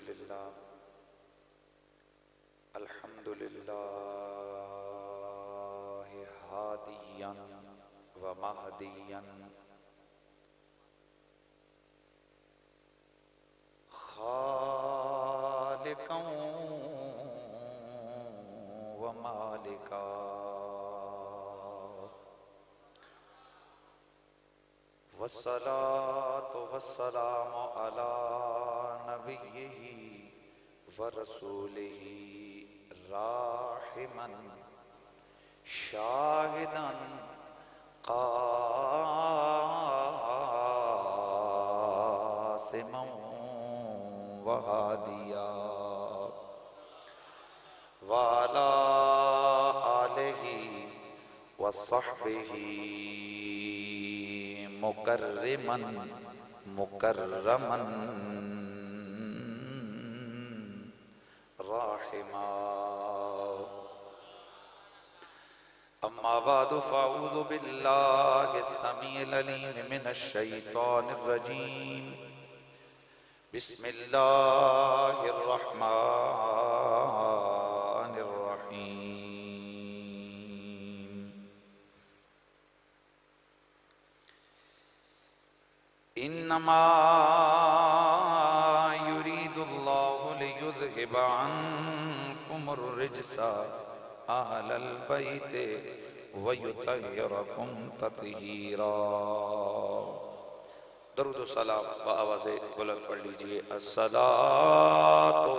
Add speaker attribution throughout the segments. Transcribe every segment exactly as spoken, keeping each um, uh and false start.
Speaker 1: अल्हम्दुलिल्लाह अल्हम्दुलिल्लाह हादियन व महदियन खालिकन व मालिका वस्सलातु वस्सलामु अला नबिय्यिही व रसूलिही राहिमन शाहिदन कासिमन व हादिया व अला आलिही व सहबिही मुकर्रिमन मुकर्रमन राहिमा। अम्मा बादु फ़अऊज़ु बिल्लाहि समीइल अलीम मिनश शैतानिर रजीम। बिस्मिल्लाहिर रहमानिर रहीम। इन्नमा युरीदुल्लाहु लियुज़हिबा अन्कुमुर रिज्सा अहलल बैति व युतहिरकुम तत्हीरा। दरूद व सलाम बआवाज़े बुलंद पढ़ लीजिए। अस्सलातु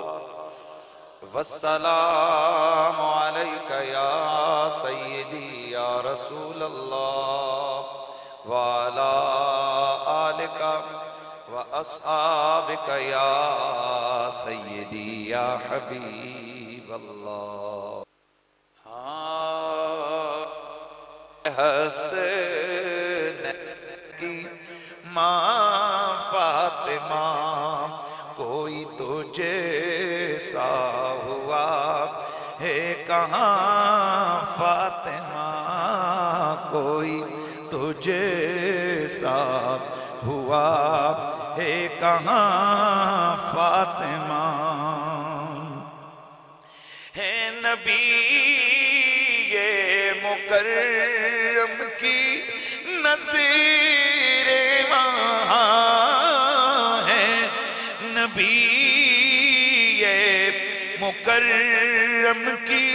Speaker 1: वस्सलामु अलैका या सय्यदी या रसूलल्लाह व अला आलिका व अस्हाबिका या सय्यदी या हबीबल्लाह। हसन की माँ फातिमा कोई तुझे सा हुआ है कहाँ फातिमा कोई तुझे सा हुआ है कहाँ फातिमा। है नबी ये मुकर्रम की नज़ीरे वहाँ है नबी ये मुकर्रम की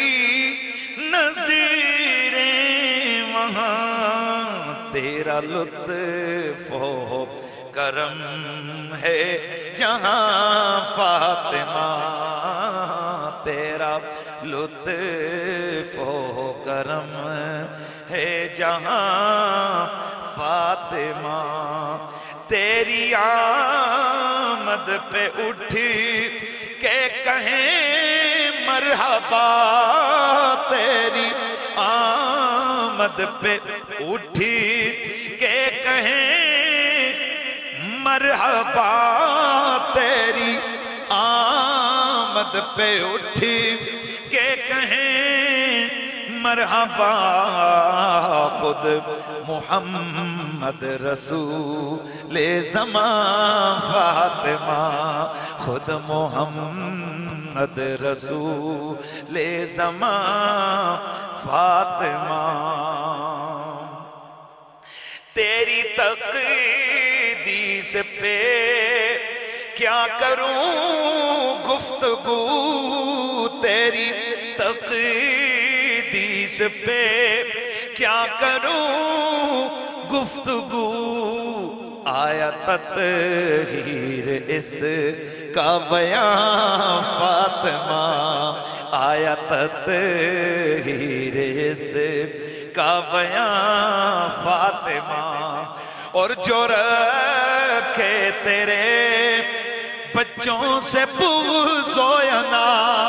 Speaker 1: नज़ीरे वहाँ। तेरा लुत्फ़ करम है जहाँ फातिमा तेरा लुत्फ़ करम है जहाँ फातिमा। तेरी आमद पे उठी के कहें मरहबा तेरी आमद पे उठी के कहें मरहबा तेरी आमद पे उठी के कहें मरहबा। खुद मुहम्मद रसूल ज़मान फातिमा खुद मुहम्मद रसूल ज़मान फातिमा। तेरी तक़दीस पे क्या करूं गुफ्तगू तेरी तक़दीस पे क्या करूं गुफ्तगू। आया तत्हीर इस का बयां फातिमा आया तत्हीर इस का बयां फातिमा। और जो रखे तेरे बच्चों से पूछोयना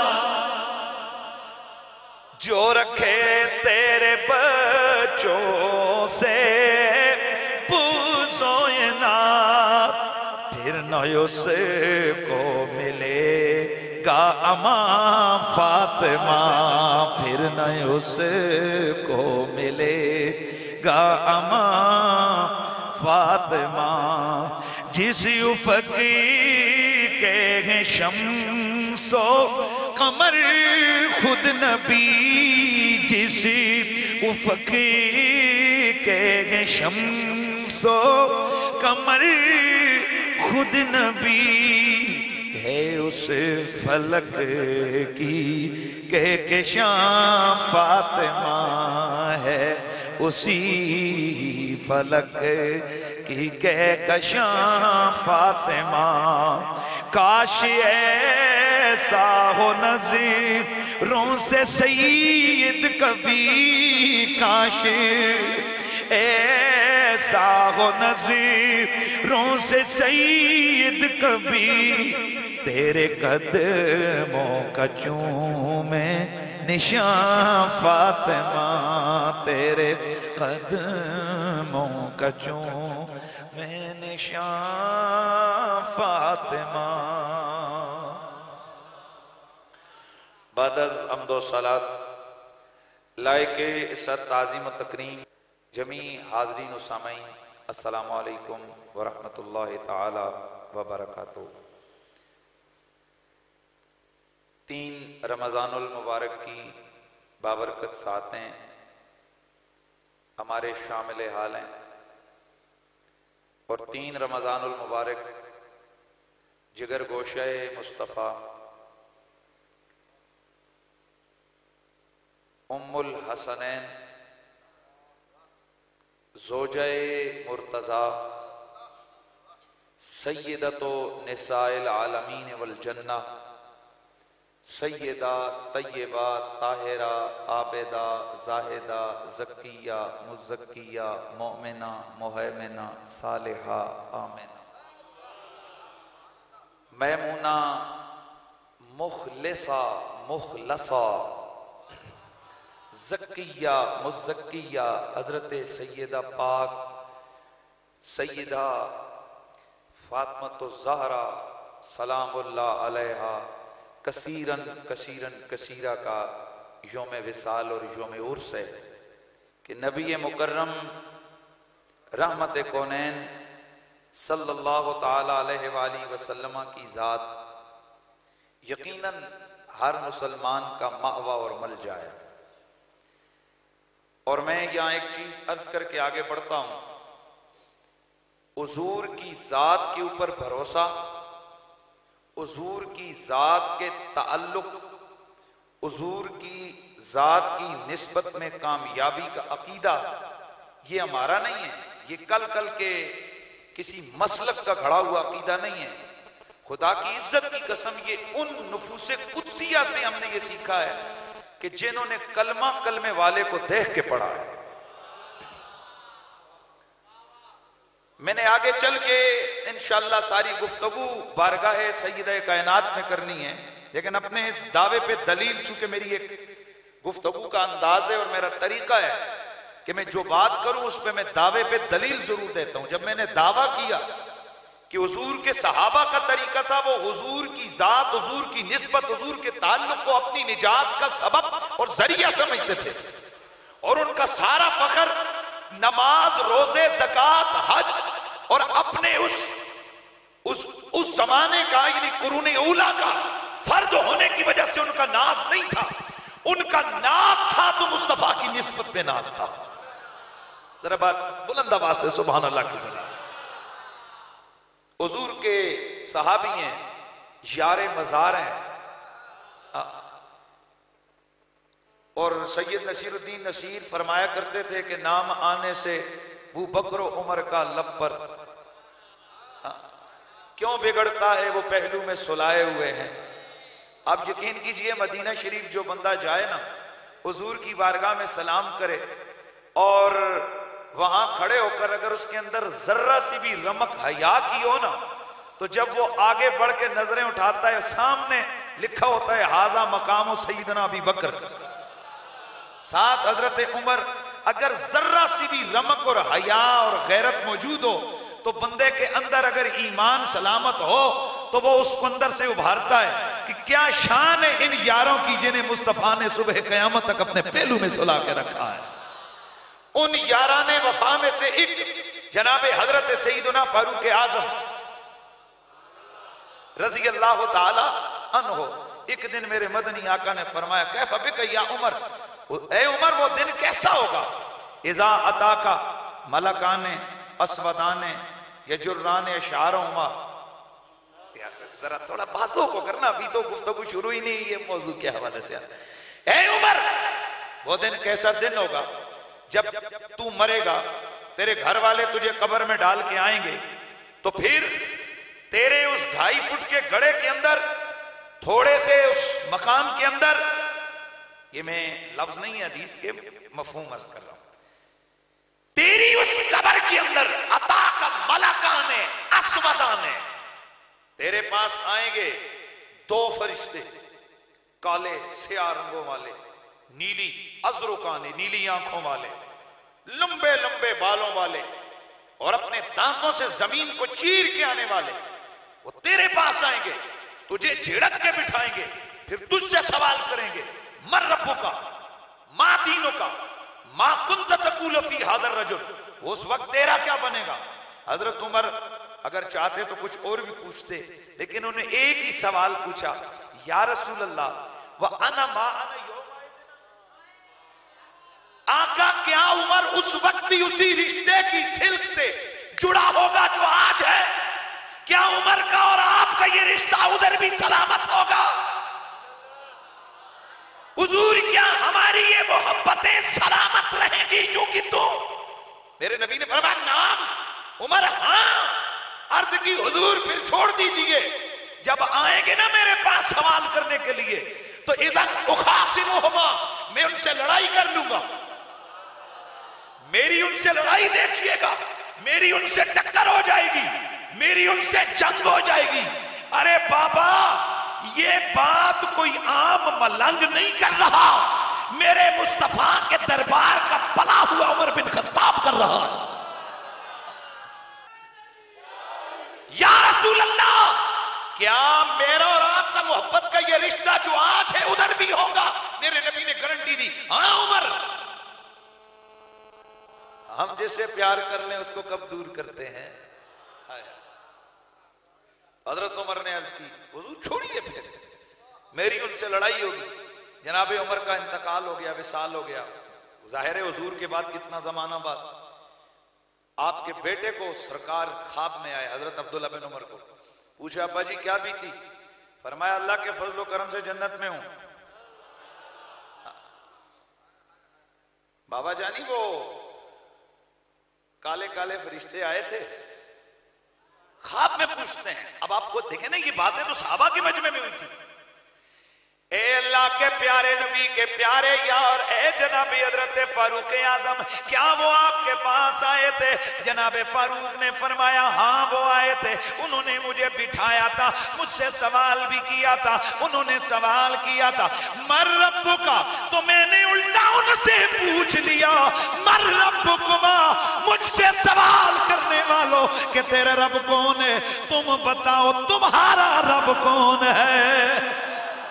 Speaker 1: जो रखे तेरे बच्चों से पूछोयना फिर न उसको मिलेगा अमा फातिमा फिर न उसको मिलेगा अमा फातिमा। जिस उफ़क़ के हैं शम्सो कमर, खुद नबी जिस उफ़क़ के हैं शम्सो कमर, खुद नबी है उस फलक की कह के शाम फातिमा है, उसी फलक की कह के शाम फातिमा। काश ऐसा हो नज़रों से सईद कभी, काश ऐसा हो नज़रों से सईद कभी, तेरे कदमों का चूमे निशान फातिमा, तेरे कदमों का चूमे निशान फातिमा। बादज़ अम्दो सलात लायके इज़्ज़त ताज़ीम व तकरीम जमी हाज़रीन व सामईन, अस्सलामु अलैकुम व रहमतुल्लाहि तआला व बरकातुहू। तीन रमज़ानुल मुबारक की बाबरकत सातें हमारे शामिल हाल हैं और तीन रमज़ानुल मुबारक जिगर गोशे मुस्तफ़ा उम्मुल हसनैन ज़ौजे मुर्तज़ा सय्यदतो निसाइल आलमीन वल जन्ना, सय्यदा तय्यबा ताहिरा आबेदा जाहिदा ज़किया मुज़क्किया मोमिना मुहैमिना सालिहा आमिना, मैमूना मुखलिसा मुखलसा ज़किया मुज़क्किया हज़रत सय्यदा पाक सय्यदा फ़ातिमा ज़हरा सलामुल्लाह अलैहा कसीरन कसीरन कसीरा का योम विसाल और योम उर्स है कि नबी मुकर्रम रहमत कौनैन सल्लल्लाहु ताला अलैहि वसल्लम की ज़ात यकीनन हर मुसलमान का मावा और मल जाए। और मैं यहाँ एक चीज अर्ज करके आगे बढ़ता हूं, हुजूर की ज़ात के ऊपर भरोसा, हुजूर की ज़ात के ताल्लुक, हुजूर की ज़ात की निस्बत में कामयाबी का अकीदा, ये हमारा नहीं है, ये कल कल के किसी मसलक का घड़ा हुआ अकीदा नहीं है। खुदा की इज्जत की कसम, ये उन नुफूसे कुदसिया से हमने ये सीखा है कि जिन्होंने कलमा कलमे वाले को देख के पढ़ा है। मैंने आगे चल के इंशाअल्लाह सारी गुफ्तगू बारगाह सय्यदा कायनात में करनी है, लेकिन अपने इस दावे पे दलील, चूंकि मेरी एक गुफ्तगू का अंदाज है और मेरा तरीका है कि मैं जो बात करूं उस पे मैं दावे पे दलील जरूर देता हूं। जब मैंने दावा किया कि हुजूर के सहाबा का तरीका था, वो हुजूर की जात, हुजूर की निस्बत, हुजूर के ताल्लुक को अपनी निजात का सबब और जरिया समझते थे और उनका सारा फख्र नमाज, रोजे, ज़कात, हज और अपने उस उस उस जमाने का यानी कुरूने उला का फर्द होने की वजह से उनका नाज नहीं था, उनका नाज था तो मुस्तफा की निस्बत में नाज था। जरा बात बुलंद आवाज से सुभान अल्लाह की सलात। हुजूर के सहाबी हैं, यारे मजार हैं, और सैयद नसीरुद्दीन नसीर फरमाया करते थे कि नाम आने से अबू बकर उमर का लब पर क्यों बिगड़ता है, वो पहलू में सुलाए हुए हैं। आप यकीन कीजिए, मदीना शरीफ जो बंदा जाए ना, हुजूर की बारगाह में सलाम करे और वहां खड़े होकर अगर उसके अंदर जर्रा सी भी रमक हया की हो ना, तो जब वो आगे बढ़ के नजरें उठाता है, सामने लिखा होता है हाजा मकाम सैयदना अबी बकर, साथ हजरत उमर। अगर जर्रा सी भी रमक और हया और गैरत मौजूद हो तो बंदे के अंदर अगर ईमान सलामत हो तो वो उसको अंदर से उभारता है कि क्या शान है इन यारों की जिन्हें मुस्तफा ने सुबह कयामत तक अपने पहलू में सुला के रखा है। उन याराने वफा में से एक जनाबे हजरत सईदुना फारूक आजम रजी अल्लाह ताला अन्हो। एक दिन मेरे मदनी आका ने फरमाया, कैफ बिक या उमर, ए उमर वो दिन कैसा होगा, इज़ा अता का मलकाने असवदाने यजुर्राने शारोमा। जरा थोड़ा बाजों को करना, अभी तो गुफ्तगू शुरू ही नहीं, ये मौजू के हवाले से। ए उमर, वो दिन कैसा दिन होगा जब तू मरेगा, तेरे घर वाले तुझे कब्र में डाल के आएंगे, तो फिर तेरे उस ढाई फुट के गड़े के अंदर, थोड़े से उस मकाम के अंदर, ये मैं लफ्ज नहीं है हदीस के, मफहूम अर्ज कर रहा हूं, तेरी उस कब्र के अंदर अता का मलकाने अस्वदाने, तेरे पास आएंगे दो फरिश्ते, काले स्याह रंगों वाले, नीली अजरुकाने, नीली आंखों वाले, लंबे लंबे बालों वाले, और अपने दांतों से जमीन को चीर के आने वाले। वो तेरे पास आएंगे, तुझे झिड़क के बिठाएंगे, फिर तुझसे सवाल करेंगे, मर रब्बु का, मां दीनों का, मां कुंत तकूल फी हादर रजुल। उस वक्त तेरा क्या बनेगा? हजरत उमर अगर चाहते तो कुछ और भी पूछते, लेकिन उन्हें एक ही सवाल पूछा, या रसूल अल्लाह, वह अना मा अना यौम, आका क्या उमर उस वक्त भी उसी रिश्ते की सिल्क से जुड़ा होगा जो आज है? क्या उमर का और आपका ये रिश्ता उधर भी सलामत होगा? हुजूर, क्या हमारी ये मोहब्बतें सलामत रहेंगी जो कि तू? मेरे नबी ने फरमाया, नाम उमर, हाँ। अर्ज की, हुजूर फिर छोड़ दीजिए, जब आएंगे ना मेरे पास सवाल करने के लिए, तो इज़न उखासिमुहुमा, मैं उनसे लड़ाई कर लूंगा, मेरी उनसे लड़ाई देखिएगा, मेरी उनसे टक्कर हो जाएगी, मेरी उनसे जंग हो जाएगी। अरे बाबा, ये बात कोई आम मलंग नहीं कर रहा, मेरे मुस्तफा के दरबार का पला हुआ उमर बिन खत्ताब कर रहा है। या रसूल अल्लाह, क्या मेरा और आपका मोहब्बत का ये रिश्ता जो आज है उधर भी होगा? मेरे नबी ने गारंटी दी, हाँ उमर। हम जिससे प्यार कर लें उसको कब दूर करते हैं? हजरत उमर ने अर्ज की, हुजूर छोड़िए, फिर मेरी उनसे लड़ाई होगी। जनाबे उमर का इंतकाल हो गया, विसाल हो गया। जाहिर है हुजूर के बाद कितना जमाना बाद आपके बेटे को सरकार ख्वाब में आए, हजरत अब्दुल्ला बिन उमर को। पूछा, अब्बा जी क्या बीती? फरमाया, अल्लाह के फजल करम से जन्नत में हूं। बाबा जानी वो काले काले फरिश्ते आए थे, ख्वाब में पूछते हैं। अब आपको देखे ना, ये बातें तो सहाबा के मजमे में हुई थी। ए अल्लाह के प्यारे नबी के प्यारे यार, ए जनाब हजरत फारूक आजम, क्या वो आपके पास आए थे? जनाब फारूक ने फरमाया, हाँ वो आए थे, उन्होंने मुझे बिठाया था, मुझसे सवाल भी किया था। उन्होंने सवाल किया था, मर रब्बुका, तो मैंने उल्टा उनसे पूछ लिया, मर रब्बुकुमा, मुझसे सवाल करने वालों कि तेरा रब कौन है? तुम बताओ तुम्हारा रब कौन है?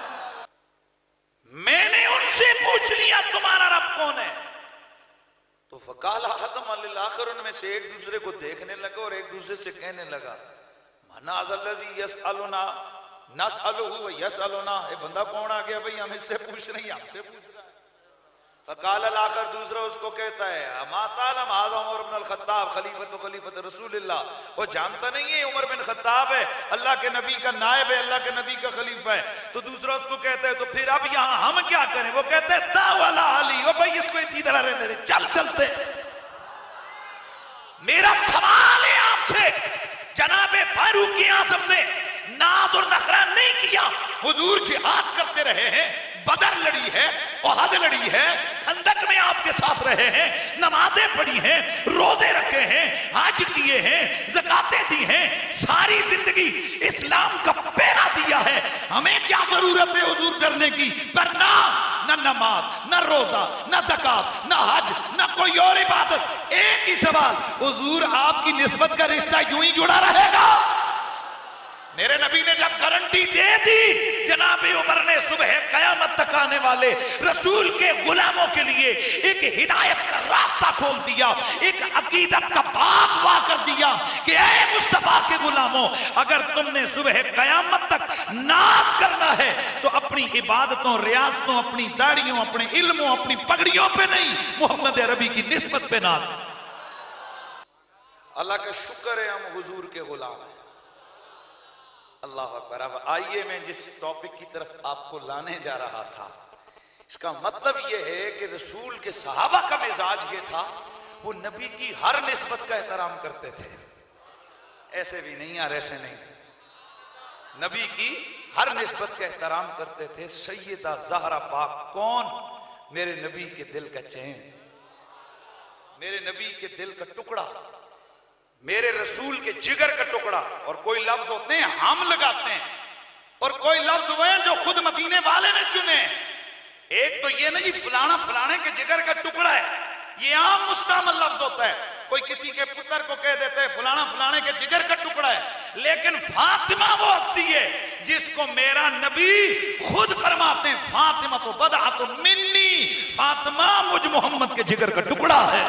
Speaker 1: मैंने उनसे पूछ लिया तुम्हारा रब कौन है। तो फकाला हदम अल-आखिर, उनमें से एक दूसरे को देखने लगा और एक दूसरे से कहने लगा, मनाज़ल्लज़ी यसअलुना नसअलुहु व यसअलुना, ये बंदा कौन आ गया भाई, हम इससे पूछ रहे हैं, हमसे पूछ रहा है। फकाल अल-आखिर, दूसरा उसको कहता है, अमातालम हाज़ा उमर बिन अल-खत्ताब खलीफत खलीफत रसूलिल्लाह, वो जानता नहीं है उमर बिन खत्ताब है, अल्लाह के नबी का नायब है, अल्लाह के नबी का खलीफा है। तो दूसरा उसको कहता है, तो फिर अब यहाँ हम क्या करें? वो कहते हैं, दावला अली, ओ भाई इसको इसी तरह रहने दे, चल चलते। मेरा सवाल है आपसे, जनाबे फारूक आज़म ने नाज और नखरा नहीं किया, हुजूर जिहाद करते रहे हैं, बदर लड़ी है, ओहद लड़ी है, खंदक में आपके साथ रहे हैं, नमाजें पढ़ी हैं, रोजे रखे हैं, हज किए हैं, ज़कातें दी हैं, सारी जिंदगी इस्लाम का पहरा दिया है। हमें क्या जरूरत है हुजूर डरने की? पर ना न नमाज, न रोजा, न ज़कात, न हज, न कोई और इबादत। एक ही सवाल, हुजूर आपकी निस्बत का रिश्ता यूं ही जुड़ा रहेगा? मेरे नबी ने जब गारंटी दे दी जनाबे उमर ने सुबह कयामत तक आने वाले रसूल के गुलामों के लिए एक हिदायत का रास्ता खोल दिया, एक अकीदत का बाब वाह कर दिया कि ऐ मुस्तफा के गुलामों, अगर तुमने सुबह कयामत तक नाज करना है तो अपनी इबादतों, रियाजतों, अपनी दाढ़ियों, अपने इल्मों, अपनी पगड़ियों पे नहीं, मोहम्मद अरबी की निस्बत पे नाज। अल्लाह का शुक्र है हम हुजूर के गुलाम हैं। अल्लाह अकबर। अब आइए मैं जिस टॉपिक की तरफ आपको लाने जा रहा था, इसका मतलब यह है कि रसूल के सहाबा का मिजाज ये था, वो नबी की हर निस्बत का एहतराम करते थे। ऐसे भी नहीं यार, ऐसे नहीं, नबी की हर निस्बत का एहतराम करते थे। सैयदा ज़हरा पाक कौन? मेरे नबी के दिल का चैन, मेरे नबी के दिल का टुकड़ा, मेरे रसूल के जिगर का टुकड़ा। और कोई लफ्ज होते हैं हम लगाते हैं, और कोई लफ्ज वो हैं जो खुद मदीने वाले ने चुने। एक तो ये नहीं फलाना फलाने के जिगर का टुकड़ा है, ये आम मुस्तामल लफ्ज होता है। कोई किसी के पुत्र को कह देते हैं फलाना फलाने के जिगर का टुकड़ा है। लेकिन फातिमा वो हस्ती है जिसको मेरा नबी खुद फरमाते हैं, फातिमा तो बदा तो मिन्नी, फातिमा मुझ मोहम्मद के जिगर का टुकड़ा है।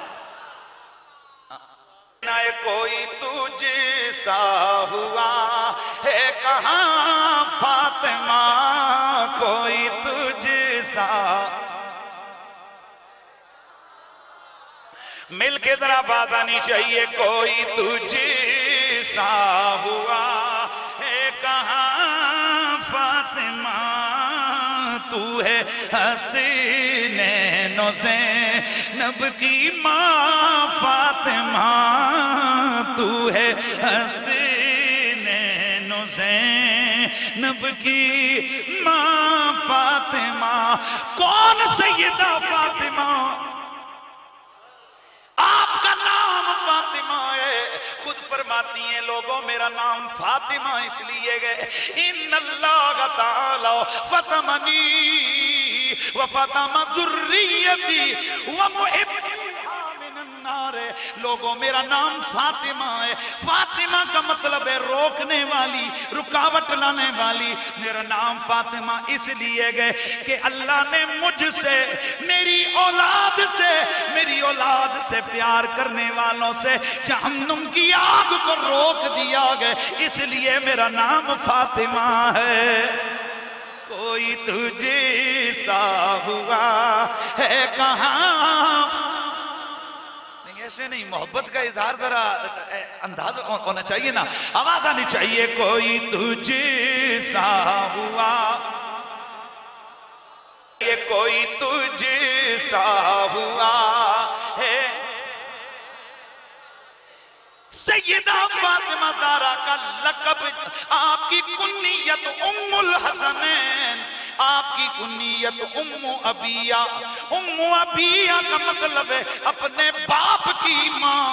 Speaker 1: ना कोई तुझ सा हुआ है कहाँ फातिमा, कोई तुझ सा। मिलके जरा बात आनी चाहिए। कोई तुझ सा हुआ है कहाँ फातिमा, तू है हसीनैनो से नब की माँ फातिमा, तू है हसीनैनो से नब की माँ फातिमा। कौन सैयदा फातिमा? आपका नाम फातिमा है। खुद फरमाती हैं लोगों मेरा नाम फातिमा इसलिए गए, इन्नल्लाह ताला फतमनी व फतमा ज़ुर्रियती व मुहिब्बी मिनन नार। लोगों मेरा नाम फातिमा है। फातिमा का मतलब है रोकने वाली, रुकावट लाने वाली। मेरा नाम फातिमा इसलिए गए कि अल्लाह ने मुझसे, मेरी औलाद से, मेरी औलाद से प्यार करने वालों से जहन्नुम की आग को रोक दिया गया, इसलिए मेरा नाम फातिमा है। कोई तुझे सा हुआ है कहाँ? ऐसे नहीं, मोहब्बत का इजहार जरा अंदाज होना चाहिए ना, आवाज आनी चाहिए। कोई तुझे सा हुआ, ये कोई तुझे सा हुआ है। सैयदा फातिमा ज़हरा का लक़ब, आपकी कुन्नियत उम्मुल हसनैन, आपकी कुन्नियत उम्मु अबिया। उम्मु अबिया का मतलब है अपने बाप की माँ।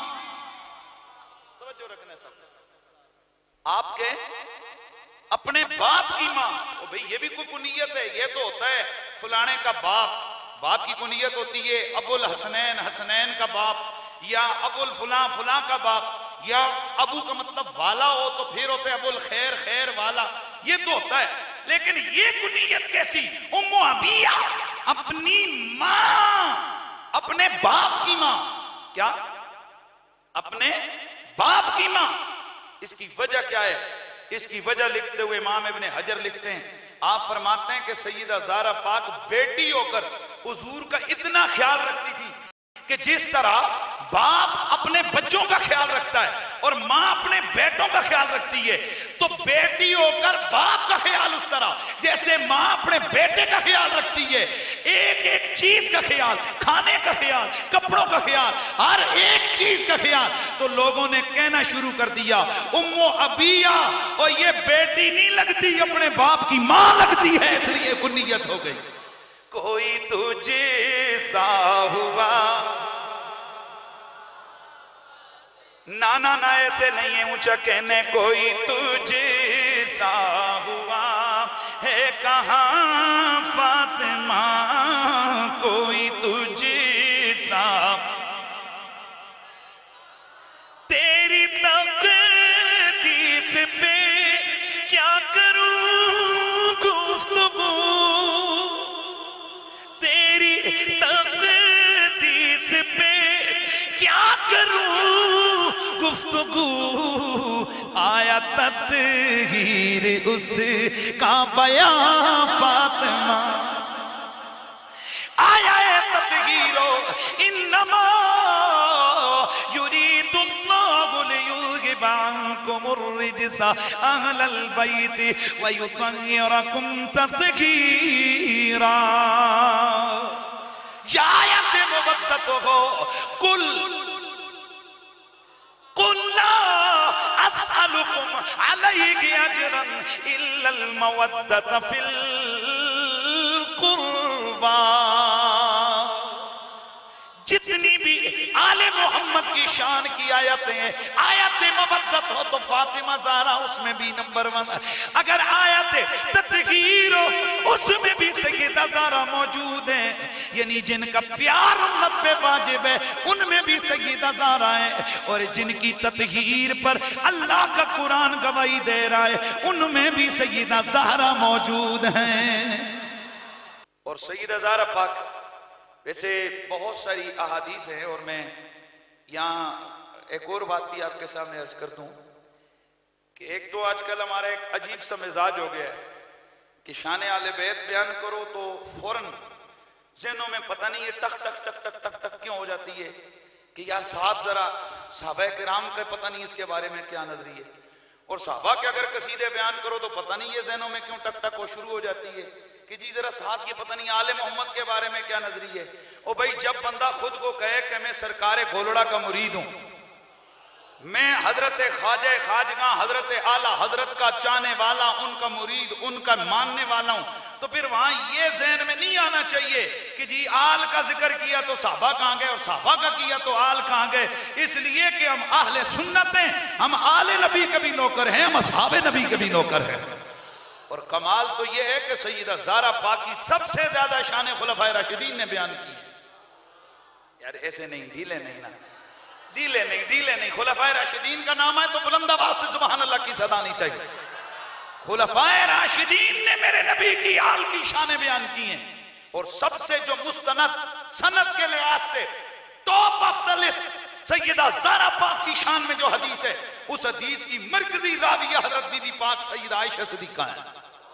Speaker 1: तवज्जो रखना सब, आपके अपने बाप की माँ। तो भाई ये भी कोई कुन्नियत है, ये तो होता है फलाने का बाप। बाप की कुन्नियत होती है अबुल हसनैन, हसनैन का बाप, या अबुल फुला फुला का बाप, या अबू का मतलब वाला हो तो फिर होते हैं अबुल खैर खैर वाला, ये तो होता है। लेकिन ये कुनियत कैसी? उम्मु अबिया, अपनी माँ, अपने बाप की माँ। क्या? अपने बाप की माँ। इसकी वजह क्या है? इसकी वजह लिखते हुए इमाम इब्ने हजर लिखते हैं, आप फरमाते हैं कि सैयदा ज़हरा पाक बेटी होकर हुजूर का इतना ख्याल रखती थी कि जिस तरह बाप अपने बच्चों का ख्याल रखता है और माँ अपने बेटों का ख्याल रखती है, तो बेटी होकर बाप का ख्याल उस तरह जैसे माँ अपने बेटे का ख्याल रखती है। एक एक चीज का ख्याल, खाने का ख्याल, कपड़ों का ख्याल, हर एक चीज का ख्याल। तो लोगों ने कहना शुरू कर दिया उम्मो अबिया, और ये बेटी नहीं लगती, अपने बाप की माँ लगती है, इसलिए कुन्नियत हो गई। कोई तुझे सा हुआ, ना ना ना ऐसे नहीं है, ऊंचा कहने कोई तुझे सा हुआ है कहाँ फातिमा, कोई तुझे सा। तेरी तकदीस पे क्या करूं गुफ्तगू आया तत्हीर उसका बयां फातिमा, आया तत्हीरो इन्नमा युरीदुल्लाहु लियुज़हिबा अन्कुमुर रिज्सा अहलल बैति व युतहिरकुम तत्हीरा। या आयत मुवद्दत हो कुल कुल ला अस्अलुकुम अलैहि अजरन इल्लल मवद्दत फिल कुर्बा। जितनी भी आले मोहम्मद की शान की आयतें हैं, आयत मवद्दत हो तो फातिमा ज़हरा उसमें भी नंबर वन। अगर आयत तत्हीर हो उसमें भी सैयदा ज़हरा मौजूद है, यानी जिनका प्यार उम्मत पे वाजिब है उनमें भी सैयदा ज़हरा है, और जिनकी तत्हीर पर अल्लाह का कुरान गवाही दे रहा है उनमें भी सैयदा ज़हरा मौजूद हैं। और सैयदा ज़हरा पाक वैसे बहुत सारी अहादीस हैं, और मैं यहाँ एक और बात भी आपके सामने अर्ज कर दूं कि एक तो आजकल हमारा एक अजीब सा मिजाज हो गया है कि शान आले बैत बयान करो तो फौरन ज़हनों में पता नहीं ये टक टक टक टक टक टक क्यों हो जाती है कि यार साथ जरा सहाबा किराम का पता नहीं इसके बारे में क्या नजरी है, और सहाबा के अगर कसीदे बयान करो तो पता नहीं ये ज़हनों में क्यों टक टक हो शुरू हो जाती है कि जी जरा साथ ये पता नहीं आले मोहम्मद के बारे में क्या नजरी है। ओ भाई, जब बंदा खुद को कहे कि मैं सरकार घोलड़ा का मुरीद हूं, मैं हजरत ख्वाजा खाजगा हजरत आला हजरत का चाहने वाला, उनका मुरीद, उनका मानने वाला हूं, तो फिर वहां ये ज़हन में नहीं आना चाहिए कि जी आल का जिक्र किया तो साहबा कहां गए और साहबा का किया तो आल कहां गए। इसलिए कि हम अहले सुन्नत हैं, हम आले नबी के भी नौकर हैं, हम असहाबे नबी के भी नौकर हैं। और कमाल तो यह है कि सैयदा ज़हरा पाक की सबसे ज्यादा शान खुलफाए राशिदीन ने बयान की है। यार ऐसे नहीं, ढीले नहीं ना, ढीले नहीं ढीले नहीं खुलफाए राशिदीन का नाम है तो बुलंद आवाज से सुभान अल्लाह की सदा नहीं चाहिए। खुलफाए राशिदीन ने मेरे नबी की आल की शान बयान की हैं, और सबसे जो मुस्तनद सनद के लिहाज से top of the list Syeda Zahra Pak की शान में जो हदीस है, उस हदीस की मरकजी राविया हजरत बीबी पाक सैयदा आयशा सिद्दीका है।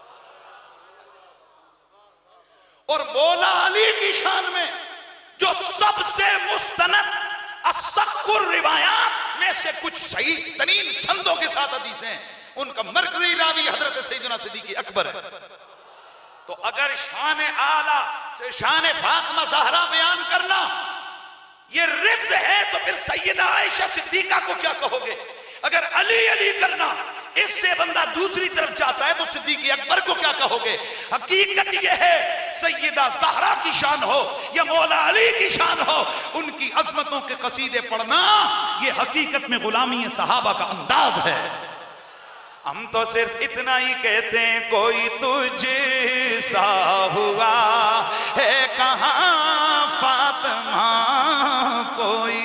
Speaker 1: और मौला अली की शान में जो सबसे मुस्तनद अस्सकुर रिवायात में से कुछ सही तरीन संदों के साथ हदीस हैं, उनका मरकजी रावी हजरत सैयदना सिद्दीक़ अकबर है। तो अगर शान आला से शान फातिमा ज़हरा बयान करना ये रिफ्ज़ है तो फिर सैयदा आयशा सिद्दीका को क्या कहोगे? अगर अली अली करना इससे बंदा दूसरी तरफ जाता है तो सिद्दीक़ अकबर को क्या कहोगे? हकीकत यह है सैयदा ज़हरा की शान हो या मौला अली की शान हो, उनकी अज़मतों के कसीदे पढ़ना ये हकीकत में गुलामी सहाबा का अंदाज है। हम तो सिर्फ इतना ही कहते हैं कोई तुझ सा हुआ है कहाँ फातिमा, कोई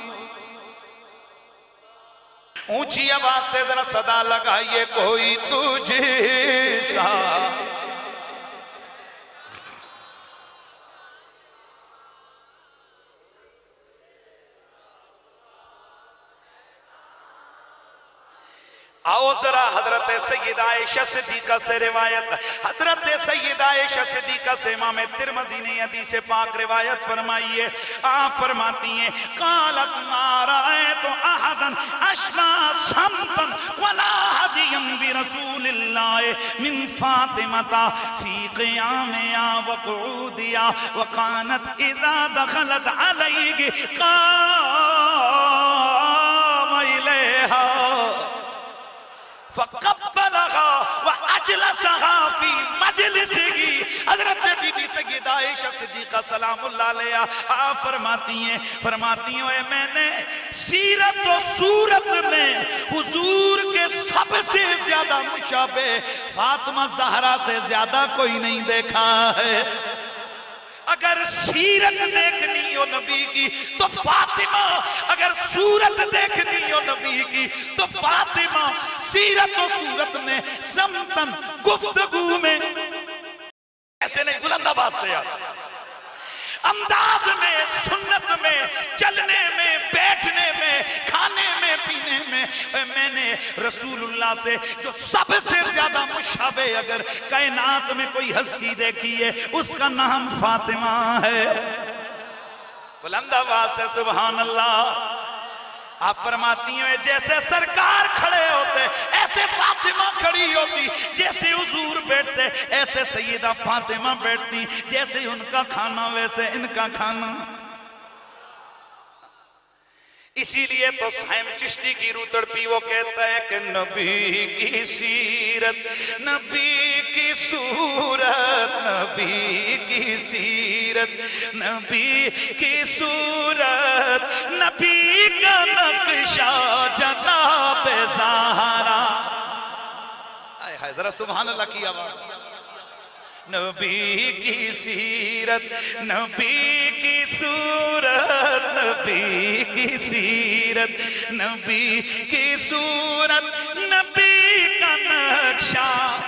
Speaker 1: ऊंची आवाज से जरा सदा लगाइए कोई तुझ सा। आओ जरा हजरत सैयदा आयशा सिद्दीका से रिवायत, हजरत सैयदा आयशा सिद्दीका से इमाम तिरमिज़ी ने हदीस पाक रिवायत फरमाई है। आप फरमाती हैं कालत मारा तो अहदन अशना समतन वला हदियम बि रसूलिल्लाह मिन फातिमा फी क़ियामिया व क़ुऊदिया व कानत इज़ा दखलत अलैहि क़ाम इलैहा फ़क़ब्बलहा व अजलसहा फ़ी मजलिसिही। हज़रत बीबी सैयदा आयशा सिद्दीक़ा सलामुल्लाह अलैहा आप फरमाती हैं फरमाती हैं मैंने सीरत व सूरत में हुजूर के सबसे ज्यादा मुशाबे फातिमा ज़हरा से ज्यादा कोई नहीं देखा है। अगर सीरत देखनी हो नबी की तो फातिमा, अगर सूरत देखनी हो नबी की तो फातिमा। सीरत और सूरत में समतन गुफ्तगू में ऐसे नहीं, बुलंद आवाज से यार, अंदाज में, सुन्नत में, चलने में, बैठने में, खाने में, पीने महीने में मैंने रसूलुल्लाह से जो सबसे ज्यादा मुशाबे अगर कायनात में कोई हस्ती देखी है उसका नाम फातिमा है। बुलंद आवाज से सुभान अल्लाह। आप फरमाती हैं जैसे सरकार खड़े होते ऐसे फातिमा खड़ी होती, जैसे हुजूर बैठते ऐसे सैयदा फातिमा बैठती, जैसे उनका खाना वैसे इनका खाना। इसीलिए तो साइम चिश्ती की रूह तड़पी, वो कहता है कि नबी की सीरत, नबी की सूरत, नबी की सीरत, नबी की सूरत, नबी का नक्शा जनाब ज़हरा। हाय हाय जरा सुभान अल्लाह की आवाज। नबी की सीरत, नबी की सूरत, नबी की सीरत, नबी की सूरत, नबी का नक्शा,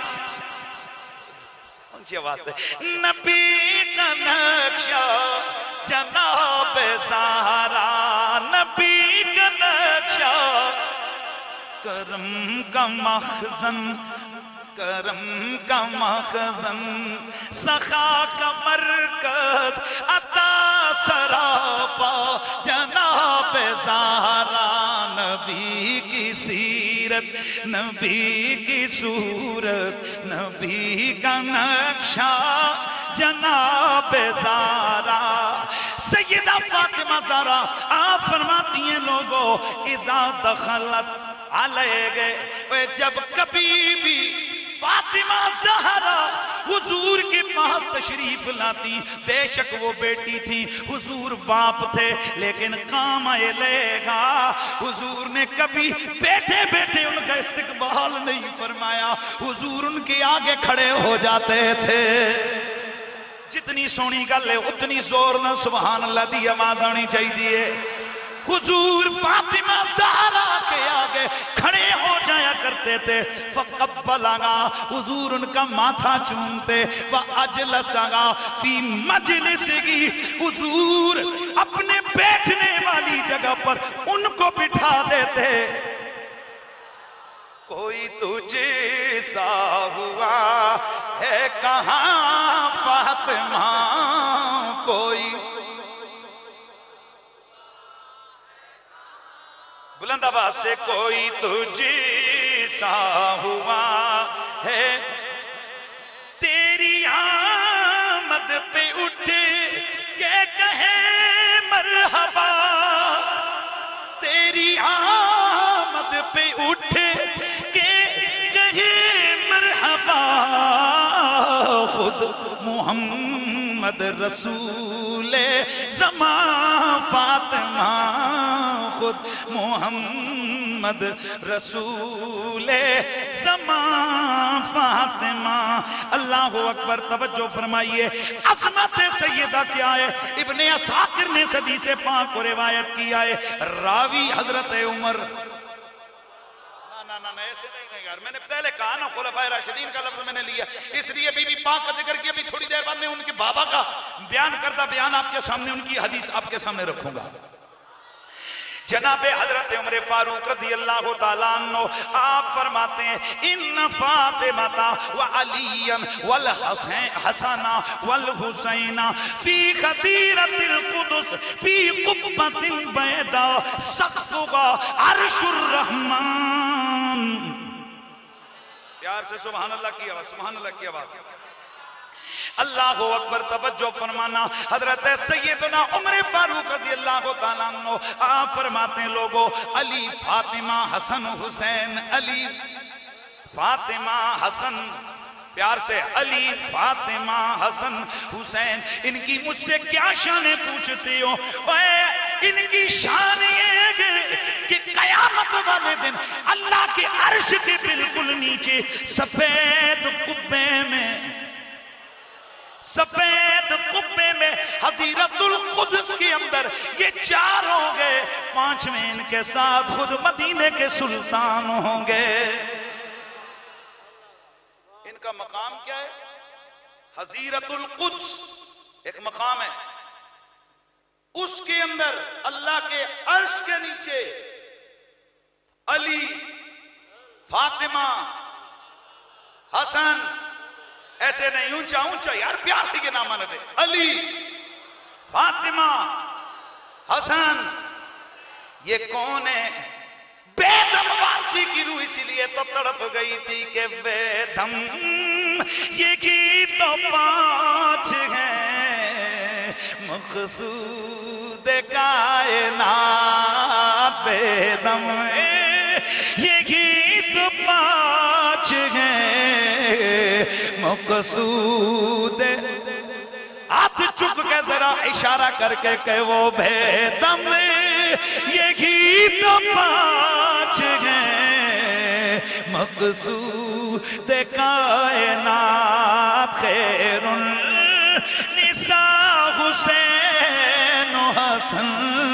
Speaker 1: ऊंची आवाज से, नबी का नक्शा जनाब ज़हरा, नबी का नक्शा, करम का मखज़न, करम का मखज़न, सखा का मरकज़, अता सरापा जनाब ज़हरा, नबी की सीरत, नबी की सूरत, नबी का नक्शा जनाब ज़हरा। सैयदा फातिमा ज़हरा आप फरमाती हैं लोगों, इज़ा दखलत अलैहि, जब कभी भी फातिमा ज़हरा हुजूर के पास तशरीफ लाती, बेशक वो बेटी थी, हुजूर बाप थे, लेकिन काम आए लेगा हुजूर ने कभी बैठे बैठे उनका इस्तकबाल नहीं फरमाया, हुजूर उनके आगे खड़े हो जाते थे। जितनी सोहनी गल है उतनी जोर ना सुभान अल्लाह दी आवाज आनी चाहिए। हुजूर फातिमा ज़हरा के आगे खड़े हो जाया करते थे, फ़क़ब्बलगा हुजूर उनका माथा चूमते, व अजलसगा फी मजलिसिही हुजूर अपने बैठने वाली जगह पर उनको बिठा देते। कोई तुझे सा हुआ है कहाँ फातिमा, कोई बुलंद आवाज से, कोई तुझे सा हुआ है, तेरी आमद पे उठ के कहे मरहबा, तेरी आमद पे उठ के कहे मरहबा, खुद मोहम्मद रसूले ज़मा फातिमा, खुद मोहम्मद रसूले ज़मा फातिमा। अल्लाह अकबर। तवज्जो फरमाइए, अज़मत सैयदा क्या है? इब्ने असाकिर ने सदी से पाक को रिवायत किया है, रावी हजरत उमर। ना ना ना ऐसे नहीं यार, मैंने पहले कहा ना खुलफाए राशिदीन का लफ्ज मैंने लिया, इसलिए बीबी पाक का जिक्र किया। अभी थोड़ी देर बाद मैं उनके बाबा का बयान करता बयान आपके सामने, उनकी हदीस आपके सामने रखूंगा। जनाबे हजरत उमर फारूक रज़ी अल्लाह ताला अन्हु आप फरमाते हैं, इन फातिमा व अलीयन वल हसना वल हुसैना फी खदीरतिल कुदस फी कुब्बतिन बैदा सक़फ़ुहा अर्शुर रहमान। प्यार से सुभान अल्लाह की आवाज, सुभान अल्लाह की आवाज। अल्लाह अकबर। तवज्जो फरमाना, हजरत सैयदना उमर फारूक रज़ी अल्लाह ताला अन्हु आप फरमाते हैं, लोगों अली फातिमा हसन हुसैन, अली फातिमा हसन, प्यार से अली फातिमा हसन हुसैन, इनकी मुझसे क्या शानें पूछते हो? इनकी शान ये है कि कयामत वाले दिन अल्लाह के अर्श के बिल्कुल नीचे सफेद कुब्बे में, सफेद कुब्बे में हज़ीरतुल कुद्स के अंदर ये चार होंगे, पांचवें इनके साथ खुद मदीने के सुल्तान होंगे। इनका मकाम क्या है? हज़ीरतुल कुद्स एक मकाम है, उसके अंदर अल्लाह के अर्श के नीचे अली, फातिमा, हसन, ऐसे नहीं, ऊंचा ऊंचा यार, प्यार से के नाम आने, अली, फातिमा, हसन, ये कौन है? बेदम वारसी की रूह इसलिए तो तड़प गई थी कि बेदम ये गीत तो पांच हैं, मकसूद कायनात बेदम ये गीत पांच हैं, मकसूद। हाथ चुक के जरा इशारा करके कहे वो बेदम ये गीत पांच हैं, मकसूद कायनात खैरुन निसा हुसैन हसन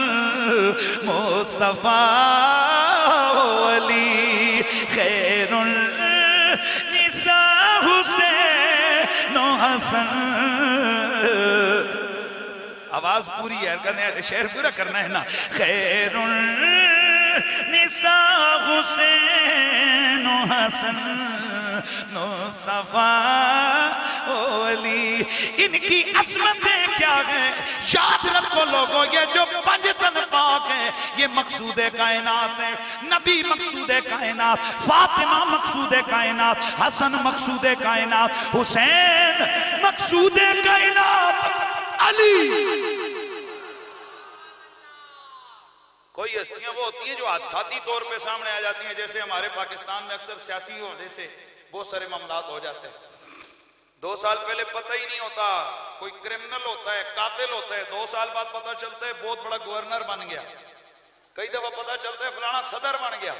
Speaker 1: मुस्तफा अली, खैरुन निसा हुसैन हसन। आवाज पूरी है, करना है, शेर पूरा करना है ना। खैरुल निसा हुसैन हसन मुस्तफा अली, इनकी अजमतें क्या है याद रखो लोगों, ये जो पंजतन पाक है ये मकसूद कायनात है। नबी मकसूद कायनात, फातिमा मकसूद कायनात, हसन मकसूद कायनात, हुसैन मकसूद कायनात, अली। कोई हस्तियां वो होती हैं जो हादसाती तौर पे सामने आ जाती हैं, जैसे हमारे पाकिस्तान में अक्सर सियासी होने से बहुत सारे मामलात हो जाते हैं। दो साल पहले पता ही नहीं होता, कोई क्रिमिनल होता है, कातिल होता है, दो साल बाद पता चलता है बहुत बड़ा गवर्नर बन गया, कई दफा पता चलता है फलाना सदर बन गया।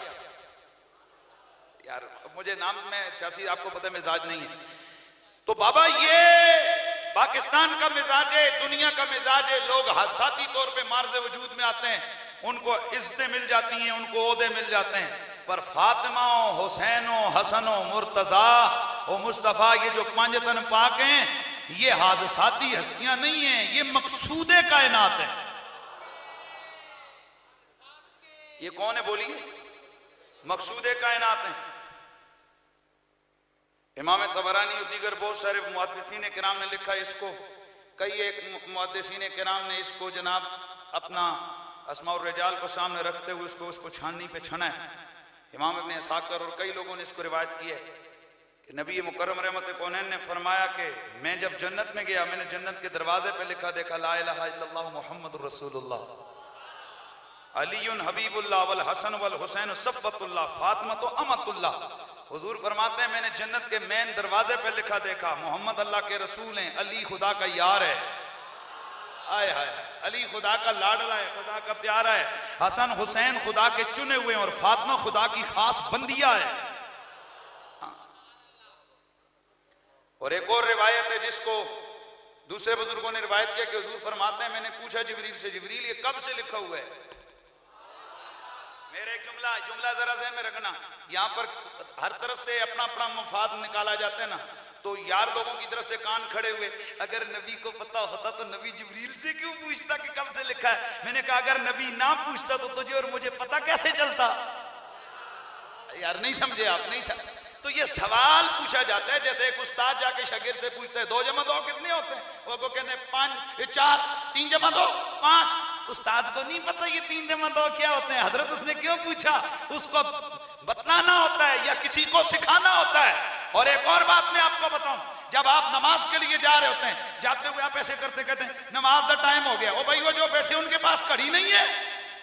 Speaker 1: यार मुझे नाम में सियासी आपको पता है मिजाज नहीं है, तो बाबा ये पाकिस्तान का मिजाज है, दुनिया का मिजाज है। लोग हादसाती तौर पे मार्ज़े वजूद में आते हैं, उनको इज्जतें मिल जाती हैं, उनको ओहदे मिल जाते हैं, पर फातिमा, हुसैन, हसन, मुर्तजा और मुस्तफा, ये जो पंजतन पाक हैं, ये हादसाती हस्तियां नहीं हैं, ये मकसूदे कायनात है। ये कौन है बोलिए? मकसूदे कायनात है। इमाम तबरानी और दीगर बहुत सारे मुहद्दिसीन किराम ने लिखा इसको, कई एक मुहद्दिसीन किराम ने इसको जनाब अपना अस्मा और रिजाल को सामने रखते हुए उसको उसको छाननी पे छना है। इमाम इब्न इसाकर और कई लोगों ने इसको रिवायत की है कि नबी मुकर्रम रहमत कौनैन ने फरमाया कि मैं जब जन्नत में गया, मैंने जन्नत के दरवाजे पे लिखा देखा ला इलाहा इल्लल्लाह मुहम्मदुर रसूलुल्लाह, अलीयुन हबीबुल्लाह वल हसन वल हुसैन सफ़्वतुल्लाह फातिमा तो अमतुल्लाह। हुजूर फरमाते हैं मैंने जन्नत के मेन दरवाजे पे लिखा देखा मोहम्मद अल्लाह के रसूल हैं, अली खुदा का यार है। आए हाय, अली खुदा का लाडला है, खुदा का प्यारा है, हसन हुसैन खुदा के चुने हुए और फातिमा खुदा की खास बंदिया है। हाँ। और एक और रिवायत है जिसको दूसरे बुजुर्गों ने रिवायत किया कि हुजूर फरमाते हैं मैंने पूछा जिब्रील से, जिब्रील ये कब से लिखा हुआ है? मेरे एक जुमला जुमला जरा ज़हन में रखना, यहाँ पर हर तरफ से अपना अपना मफाद निकाला जाता है ना, तो यार लोगों की तरफ से कान खड़े हुए, अगर नबी को पता होता तो नबी जिब्रील से क्यों पूछता कि कब से लिखा है? मैंने कहा अगर नबी ना पूछता तो तुझे और मुझे पता कैसे चलता? यार नहीं समझे आप, नहीं समझे। तो ये सवाल पूछा जाता है, जैसे एक उस्ताद जाके शागिर्द से पूछता है दो जमा दो कितने होते हैं, वो को कहते हैं पांच, ये चार, तीन जमा दो पांच। उस्ताद को नहीं पता ये तीन जमा दो क्या होते हैं, हजरत उसने क्यों पूछा? उसको बतलाना होता है या किसी को सिखाना होता है। और एक और बात मैं आपको बताऊं, जब आप नमाज के लिए जा रहे होते हैं, जाते हुए आप ऐसे करते कहते हैं नमाज का टाइम हो गया, ओ भाई वो जो बैठे उनके पास घड़ी नहीं है,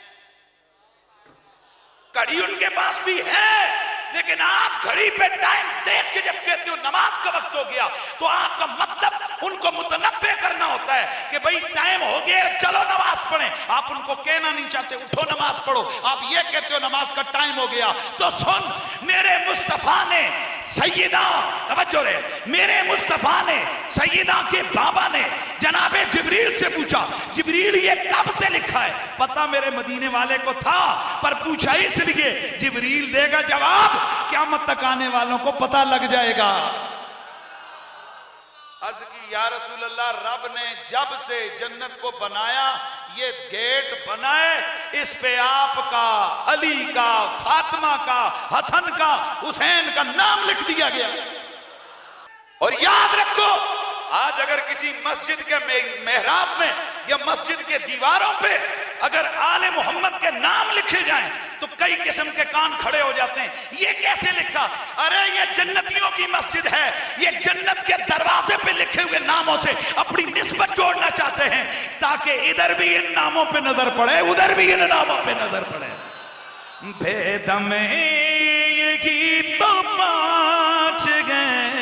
Speaker 1: घड़ी उनके पास भी है, लेकिन आप घड़ी पे टाइम देख के जब कहते हो नमाज का वक्त हो गया, तो आपका मतलब उनको मुतनब्बे करना होता है कि भाई टाइम हो गया चलो नमाज पढ़ें। आप उनको कहना नहीं चाहते उठो नमाज पढ़ो, आप ये कहते हो नमाज का टाइम हो गया। तो सुन, मेरे मुस्तफा ने सैयदा, तवज्जो रे, मेरे मुस्तफा ने सैयदा के बाबा ने जनाबे जिब्रील से पूछा, जिब्रील ये कब से लिखा है? पता मेरे मदीने वाले को था, पर पूछा इसलिए जिब्रील देगा जवाब, क़यामत तक आने वालों को पता लग जाएगा। अर्ज की या रसूल अल्लाह, रब ने जब से जन्नत को बनाया, ये गेट बनाए, इस पे आपका, अली का, फातिमा का, हसन का, हुसैन का नाम लिख दिया गया। और याद रखो, आज अगर किसी मस्जिद के मेहराब में या मस्जिद के दीवारों पे अगर आले मोहम्मद के नाम लिखे जाएं तो कई किस्म के कान खड़े हो जाते हैं। ये कैसे लिखा? अरे ये जन्नतियों की मस्जिद है, ये जन्नत के दरवाजे पे लिखे हुए नामों से अपनी निस्बत जोड़ना चाहते हैं ताकि इधर भी इन नामों पे नजर पड़े, उधर भी इन नामों पे नजर पड़े। बेदमे ये तो पाँच गए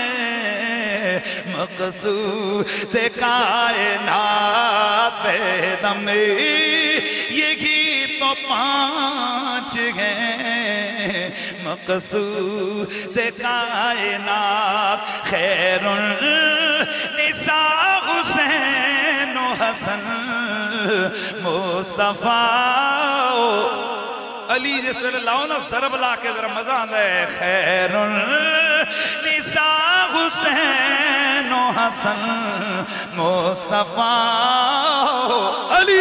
Speaker 1: मकसूद कायनात, बेदमे ये तो पाँच हैं मकसूद कायनात, खैरुन निसा हुसैन हसन मुस्तफा। अली जैसे लाओ ना ज़रब ला के जरा मजा आता है। खैरुन निसा हुसैन हसन मुस्तफा अली।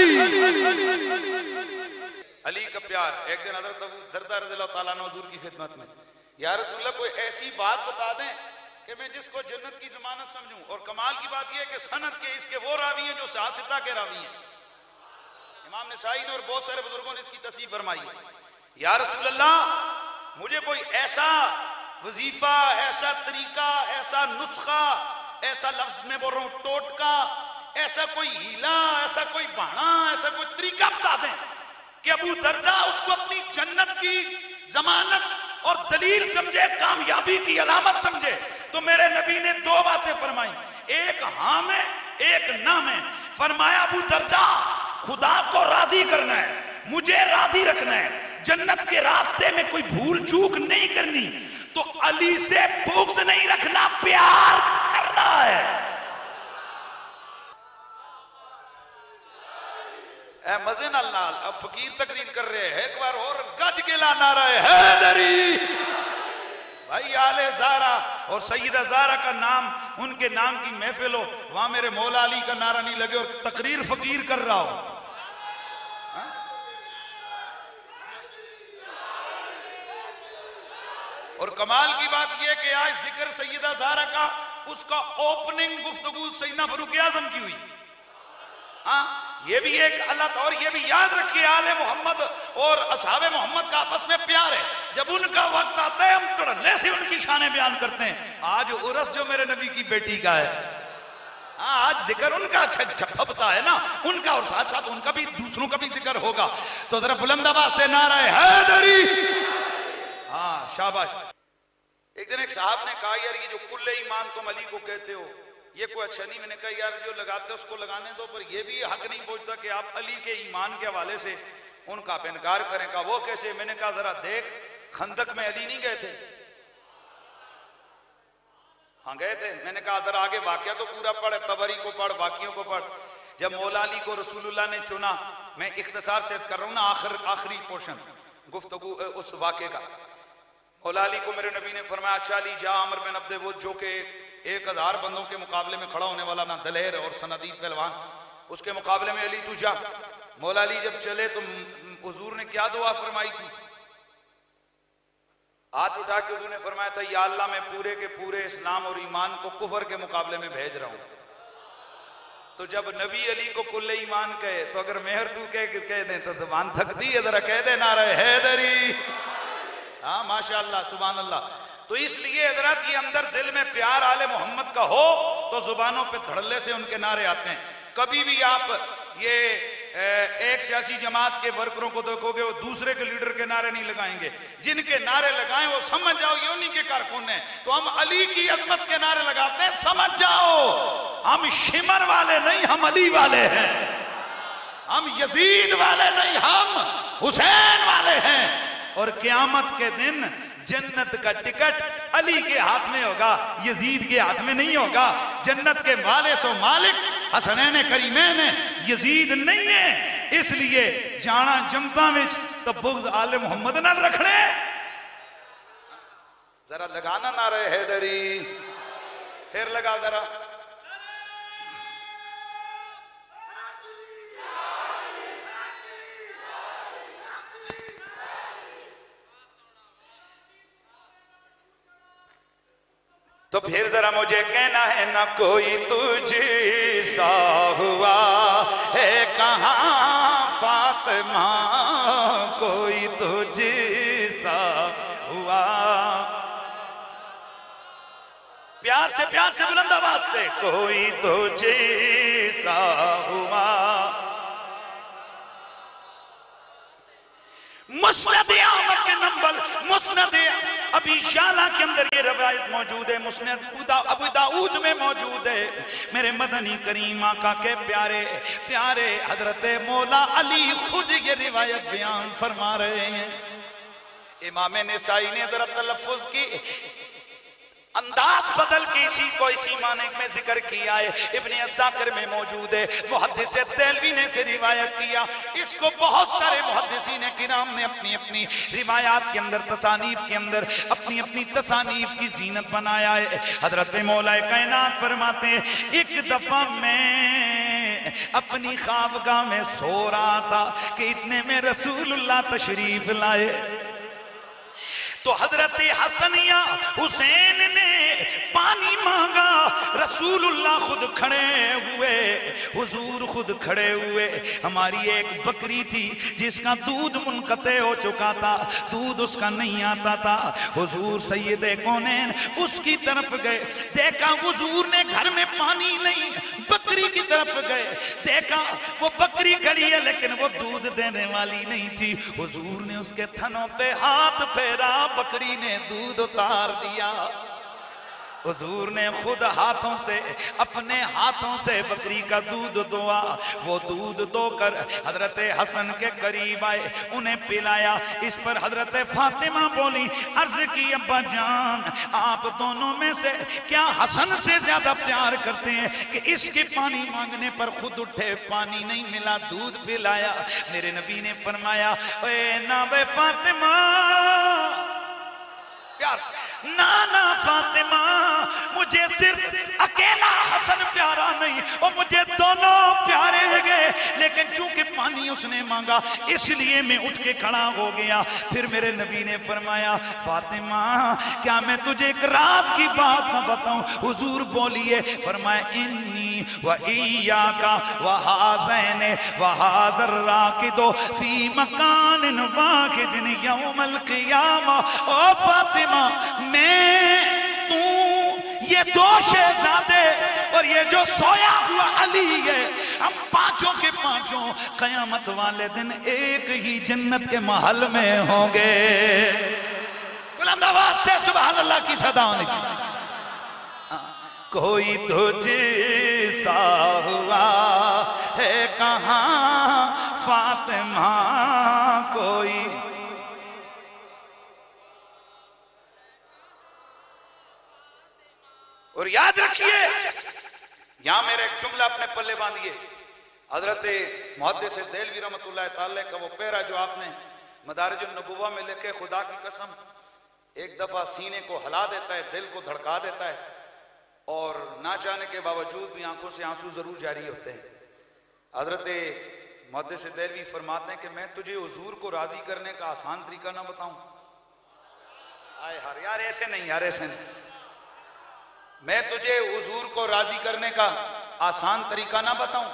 Speaker 1: अली का प्यार। एक दिन हज़रत अबू दरदा रज़ियल्लाहु ताला अन्हु हुज़ूर की खिदमत में, या रसूलल्लाह कोई ऐसी बात बता दें कि मैं जिसको जन्नत की जमानत समझूं। और कमाल की बात यह है कि सनद के इसके वो रावी हैं जो सियासता के रावी हैं। इमाम नसाई ने और बहुत सारे बुजुर्गों ने इसकी तस्दीक फरमाई है। या रसूलल्लाह मुझे कोई ऐसा वजीफा, ऐसा तरीका, ऐसा नुस्खा, ऐसा लफ्ज में बोल रहा हूं टोटका, ऐसा कोई हीला, ऐसा कोई बहाना, ऐसा कोई तरीका बता दें कि अबू दरदा उसको अपनी जन्नत की जमानत और दलील समझे, कामयाबी की अलामत समझे। तो मेरे नबी ने दो बातें फरमाई, एक हाँ में, एक ना में। फरमाया अबू दरदा खुदा को राजी करना है, मुझे राजी रखना है, जन्नत के रास्ते में कोई भूल चूक नहीं करनी, तो अली से बुग़्ज़ नहीं रखना, प्यार करना है। ए मजे नाल नाल अब फकीर तकरीर कर रहे हैं, एक बार और गज के ला नारा है हैदरी। भाई आले ज़ारा और सैयदा ज़ारा का नाम, उनके नाम की महफिल हो, वहां मेरे मौला अली का नारा नहीं लगे और तकरीर फकीर कर रहा हो। और कमाल की बात यह कि आज जिक्र सैयदा ज़ारा का, उसका ओपनिंग गुफ्तगू सैयदना फारूक आज़म की हुई। हाँ, ये भी एक अल्लाह। और ये भी याद रखिए, आले मोहम्मद और असहाबे मोहम्मद का आपस में प्यार है। जब उनका वक्त आता है हम तड़ल्ले से उनकी शाने बयान करते हैं। आज उर्स जो मेरे नबी की बेटी का है, हाँ आज जिक्र उनका छपता है ना, उनका, और साथ साथ उनका भी, दूसरों का भी जिक्र होगा। तो जरा बुलंद आवाज से नारा है हैदरी। हाँ शाबाश। एक दिन एक साहब ने कहा, यार ये जो कुल्ले ईमान तुम अली को कहते हो ये कोई अच्छा नहीं। मैंने कहा यार जो लगाते हैं उसको लगाने दो, पर ये भी हक नहीं पहुंचता कि आप अली के ईमान के हवाले से उनका इनकार करें। का वो कैसे? मैंने कहा जरा देख, खंदक में अली नहीं गए थे? हाँ गए थे। मैंने कहा जरा आगे वाकया तो पूरा पढ़, तबरी को पढ़, बाकियों को पढ़। जब मौला अली को रसूलुल्लाह ने चुना, मैं इख्तिसार से कर रहा हूँ ना, आखिर आखिरी पोर्शन गुफ्तगू उस वाक़े का। मौला अली को मेरे नबी ने फरमाया, अच्छा अली जा अमर बिन अब्दे वो जो के एक हजार बंदों के मुकाबले में खड़ा होने वाला ना दलेर और सनदीद पहलवान, उसके मुकाबले में अली तू जा। मौला अली जब चले तो हुजूर ने क्या दुआ फरमाई थी? हाथ उठा के हुजूर ने फरमाया था, या अल्लाह मैं पूरे के पूरे इस्लाम और ईमान को कुफर के मुकाबले में भेज रहा हूं। तो जब नबी अली को कुल्ले ईमान कहे तो अगर मेहर तू कह कह दे तो जुबान थकती है, जरा कह दे नारा हैदरी। हाँ माशाअल्लाह सुभान अल्लाह। तो इसलिए हजरत ये अंदर दिल में प्यार आले मोहम्मद का हो तो जुबानों पे धड़ल्ले से उनके नारे आते हैं। कभी भी आप ये एक सियासी जमात के वर्करों को देखोगे वो दूसरे के लीडर के नारे नहीं लगाएंगे। जिनके नारे लगाएं वो समझ जाओ ये उन्हीं के कारकुन हैं। तो हम अली की अजमत के नारे लगाते हैं, समझ जाओ हम शिमर वाले नहीं, हम अली वाले हैं। हम यजीद वाले नहीं, हम हुसैन वाले हैं। और क़यामत के दिन जन्नत का टिकट अली के हाथ में होगा, यजीद के हाथ में नहीं होगा। जन्नत के वाले सो मालिक हसनैन करीमैन है, यजीद नहीं है। इसलिए जाना जमता में तो बुग़्ज़ आले मोहम्मद ना रखने। जरा लगाना ना रहे हैदरी, फिर लगा जरा जरा मुझे कहना है ना कोई तुझसा हुआ है कहाँ फातिमा, कोई तुझसा हुआ। प्यार से प्यार से बुलंद आवाज से, कोई तुझसा हुआ। मुस्नद अहमद के नंबर, मुस्नद अबी शाला के अंदर ये रवायत मौजूद है, मुस्नद अबू दाऊद में मौजूद है। मेरे मदनी करीम आका के प्यारे प्यारे हजरत मौला अली खुद ये रिवायत बयान फरमा रहे हैं। इमाम निसाई ने जरा तलफ्फुज की अंदाज बदल के इसी को इसी माने में जिक्र किया है। इब्ने अस्साकिर में मौजूद है, मुहद्दिस देलवी ने से रिवायत किया। इसको बहुत सारे मुहद्दिसीन किराम ने अपनी अपनी रिवायात के अंदर, तसानीफ के अंदर अपनी अपनी तसानीफ की जीनत बनाया है। हजरत मौला कायनात फरमाते हैं, एक दफा मैं अपनी ख्वाबगाह में सो रहा था कि इतने में रसूलुल्लाह तशरीफ लाए। तो हजरत हसन या हुसैन ने पानी मांगा, रसूलुल्लाह खुद खड़े हुए, हुजूर खुद खड़े हुए। हमारी एक बकरी थी जिसका दूध मुनक़ते हो चुका था, दूध उसका नहीं आता था। हुजूर सैयदे कौनैन उसकी तरफ गए, देखा हुजूर ने घर में पानी नहीं, बकरी की तरफ गए, देखा वो बकरी खड़ी है लेकिन वो दूध देने वाली नहीं थी। हुजूर ने उसके थनों पे हाथ फेरा, बकरी ने दूध उतार दिया। हुजूर ने खुद हाथों से, अपने हाथों से बकरी का दूध दुआ। वो दूध दोकर हजरत हसन के करीब आए, उन्हें पिलाया। इस पर हजरत फातिमा बोली, अर्ज की अब्बा जान आप दोनों में से क्या हसन से ज्यादा प्यार करते हैं कि इसके पानी मांगने पर खुद उठे, पानी नहीं मिला, दूध पिलाया। मेरे नबी ने फरमाया, ओए ना वे फातिमा, प्यार ना ना फातिमा, मुझे सिर्फ अकेला हसन प्यारा नहीं और मुझे दोनों प्यारे गए, लेकिन चूंकि पानी उसने मांगा इसलिए मैं उठ के खड़ा हो गया। फिर मेरे नबी ने फरमाया, फातिमा क्या मैं तुझे एक राज की बात न बताऊं? हुजूर बोलिए। फरमाया, इन्नी व इय्याका व हाज़ैन व हाज़र राकिदो फी मकानिन वाहिदिन यौमल क़ियामा। ओ फातिमा, मैं तू ये दो शहजादे और ये जो सोया हुआ अली है, हम पांचों के पांचों कयामत वाले दिन एक ही जन्नत के महल में होंगे। बुलंद आवाज से सुभान अल्लाह की सदा होनी चाहिए। कोई तुझसा हुआ है कहाँ फातिमा, कोई। और याद रखिए, यहां मेरे एक जुमला अपने पल्ले बांधिए। हजरत मुहद्दिस देलवी रहमतुल्लाह ताला का वो पैरा जो आपने मदारिजुन नबुव्वा में लिखे, खुदा की कसम एक दफा सीने को हिला देता है, दिल को धड़का देता है, और ना चाहने के बावजूद भी आंखों से आंसू जरूर जारी होते हैं। हजरत मुहद्दिस देलवी फरमाते हैं कि मैं तुझे हुजूर को राजी करने का आसान तरीका ना बताऊं? आए हर यार ऐसे नहीं, यार ऐसे नहीं। मैं तुझे हुजूर को राजी करने का आसान तरीका ना बताऊं?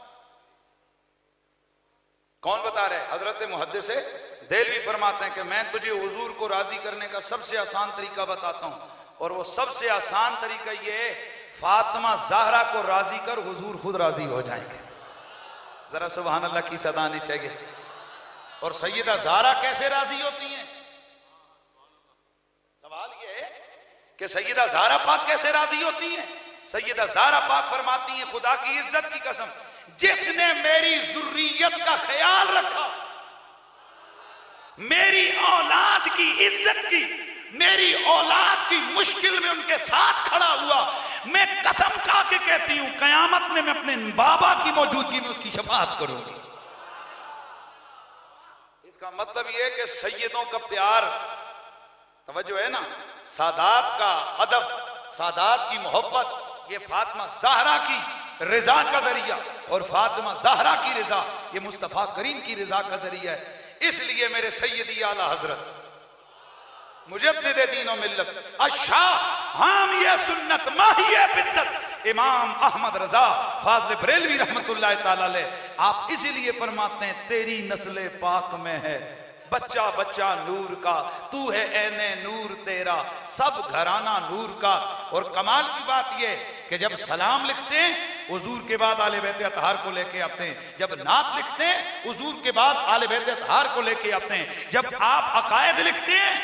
Speaker 1: कौन बता रहे? हजरत मुहद्दिस देलवी फरमाते हैं कि मैं तुझे हुजूर को राजी करने का सबसे आसान तरीका बताता हूं, और वो सबसे आसान तरीका ये है, फातिमा ज़हरा को राजी कर, हुजूर खुद राजी हो जाएंगे। जरा सुभान अल्लाह की सदा आनी चाहिए। और सैयदा ज़हरा कैसे राजी होती हैं? सवाल ये है कि सैयदा ज़हरा पाक कैसे राजी होती हैं? सैयदा ज़हरा पाक फरमाती हैं, खुदा की इज्जत की कसम, जिसने मेरी जुर्रियत का ख्याल रखा, मेरी औलाद की इज्जत की, मेरी औलाद की मुश्किल में उनके साथ खड़ा हुआ, मैं कसम खा के कहती हूं कयामत में मैं अपने बाबा की मौजूदगी में उसकी शफाअत करूंगी। इसका मतलब यह है कि सैयदों का प्यार, तवज्जो है ना, सादात का अदब, सादात की मोहब्बत, ये फातिमा ज़हरा की रिजा का जरिया, और फातिमा ज़हरा की रिजा ये मुस्तफ़ा करीम की रिजा का जरिया है। इसलिए मेरे सैयदी आला हजरत मुजद्दिद दीन और मिल्लत, अच्छा हम ये सुन्नत माहिए बिद्दत, इमाम अहमद रजा फाज़िल बरेलवी रहमतुल्लाह ताला अलैह, आप इसीलिए फरमाते हैं तेरी नस्ल पाक में है बच्चा बच्चा नूर का, तू है ऐने नूर तेरा, सब घराना नूर का। और कमाल की बात यह कि जब सलाम लिखते हैं हुजूर के बाद आले बैत अतहार को लेके आते हैं, जब नात लिखते हैं हुजूर के बाद आले बैत अतहार को लेके आते हैं, जब आप अकायद लिखते हैं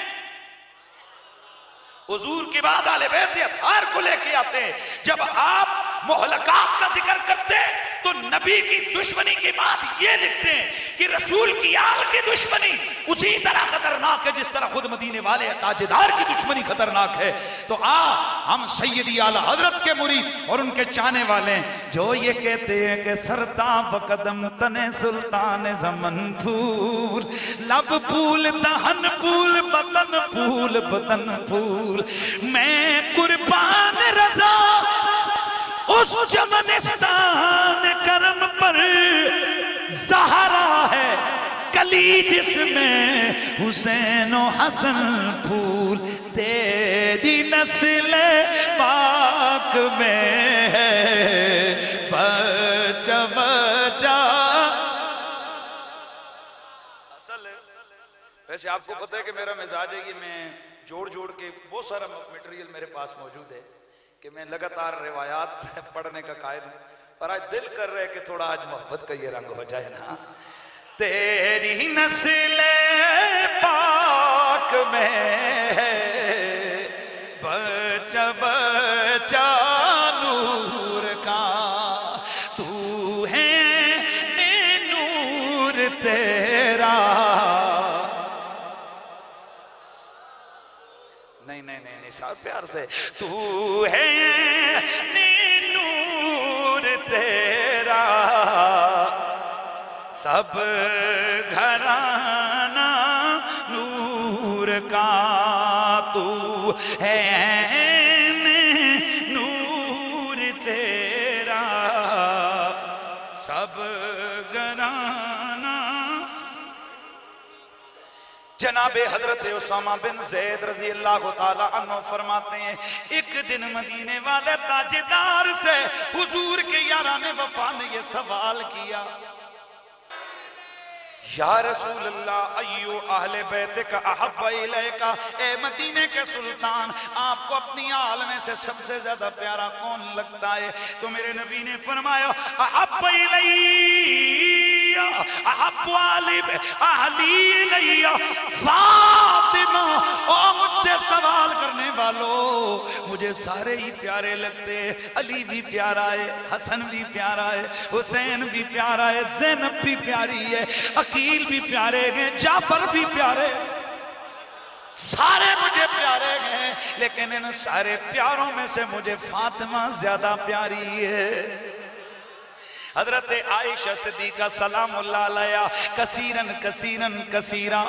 Speaker 1: हुजूर के बाद आले बैत अतहार को लेके आते हैं, जब आप मुहलकात का जिक्र करते हैं तो नबी की दुश्मनी के बाद ये लिखते हैं कि रसूल की आल की दुश्मनी उसी तरह खतरनाक है जिस तरह खुद मदीने वाले ताजेदार की दुश्मनी खतरनाक है। तो आ हम सैयदी आला हजरत के मुरीद और उनके चाहने वाले हैं जो ये कहते हैं कि सरताब कदम तने सुल्तान ज़मन फूल, लब फूल दहन फूल बदन फूल बदन फूल, मैं कुर्बान रजा उस चमनिस्तान करम पर ज़हरा है कली जिसमें हुसैन और हसन फूल, तेरी नस्ल पाक में है बच्चा बच्चा। असल वैसे आपको पता है कि मेरा मिजाज है कि मैं जोड़ जोड़ के बहुत सारा मटेरियल मेरे पास मौजूद है कि मैं लगातार रिवायात पढ़ने का कायल हूं, पर आज दिल कर रहा है कि थोड़ा आज मोहब्बत का ये रंग हो जाए ना। तेरी नस्ल पाक में है बच्चा बच्चा नूर का, तू है नूर तेरा। नहीं नहीं नहीं नहीं साफ प्यार से, तू है नूर तेरा, सब घराना नूर का, तू है नूर तेरा, सब घराना। जनाबे हजरत उसामा बिन ज़ैद रजी अल्लाह ताला अन्हु फरमाते हैं एक दिन मदीने वाले ताजेदार से हुजूर के याराने वफा ने ये सवाल किया, या रसूल अल्लाह अय्यु अहले बैत का अहब्ब इलैका, ए मदीने के सुल्तान आपको अपनी आल में से सबसे ज्यादा प्यारा कौन लगता है? तो मेरे नबी ने फरमाया अहब्ब इलैया अहब्बु अहली इलैया फातिमा। ओ मुझसे सवाल करने वालों मुझे सारे ही प्यारे लगते हैं, अली भी प्यारा है, हसन भी प्यारा है, हुसैन भी प्यारा है, ज़ैनब भी प्यारी है, अकील भी प्यारे हैं, जाफर भी प्यारे, सारे मुझे प्यारे हैं, लेकिन इन सारे प्यारों में से मुझे फातिमा ज्यादा प्यारी है। हजरत आयशा सिद्दीका सलामुल्लाह अलैहा कसीरन कसीरन कसीरा,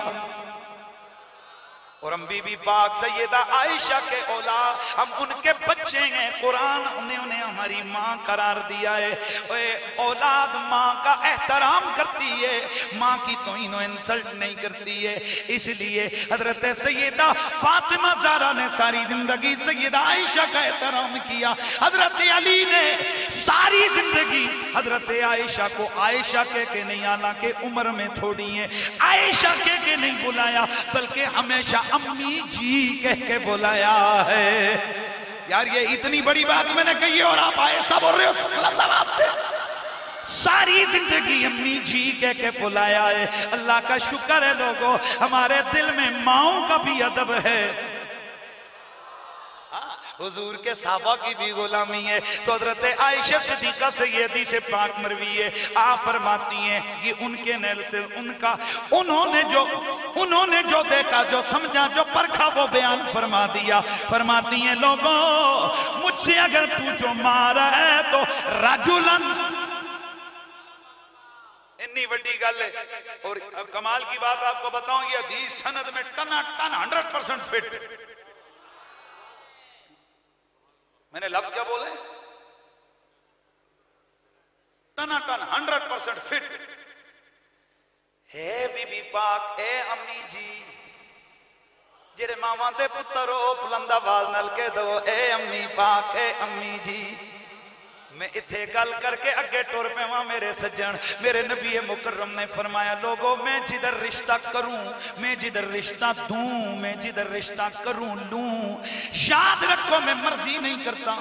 Speaker 1: और हम बीबी पाक सैयदा आयशा के औलाद, हम उनके बच्चे हैं। कुरान उन्हें उन्हें हमारी माँ करार दिया है। औलाद माँ का एहतराम करती है, माँ की तौहीन और इंसल्ट नहीं करती है। इसलिए हजरत सैयदा फातिमा ज़हरा ने सारी जिंदगी सैयदा आयशा का एहतराम किया। हजरत अली ने सारी जिंदगी हजरत आयशा को आयशा कह के नहीं, हालांकि उम्र में थोड़ी है, आयशा कह के नहीं बुलाया, बल्कि हमेशा अम्मी जी कह के बुलाया है। यार ये इतनी बड़ी बात मैंने कही है और आप आयशा बोल रहे हो से। सारी जिंदगी अम्मी जी कह के बुलाया है। अल्लाह का शुक्र है लोगों, हमारे दिल में माओं का भी अदब है। हुजूर के साहबा की भी गुलामी है। तो हजरत आयशा सिद्दीका सैयदी से पाक मरवी है, आप फरमाती हैं ये उनके नैल से उनका उन्होंने जो उन्होंने जो देखा, जो समझा, जो परखा, वो बयान फरमा दिया। फरमाती हैं लोगों मुझसे अगर पूछो मारा है तो राजुलन, इतनी बड़ी गल है। और कमाल की बात आपको बताऊं, ये हदीस सनद में टना टन हंड्रेड परसेंट फिट। मैंने लफ्ज क्या बोले? टना टन हंड्रेड परसेंट फिट है। बीबी पाक, ए अम्मी जी, जेड़े मावां दे पुत्तर ओ बुलंद आवाज नाल कह दो ए अम्मी पाक ए अम्मी जी। मैं इथे गल करके अगे टुर पेवा मेरे सज्जन। मेरे नबी मुकर्रम ने फरमाया लोगों मैं जिधर रिश्ता करूं, मैं जिधर रिश्ता दूं, मैं जिधर रिश्ता करूं लूं, याद रखो मैं मर्जी नहीं करता।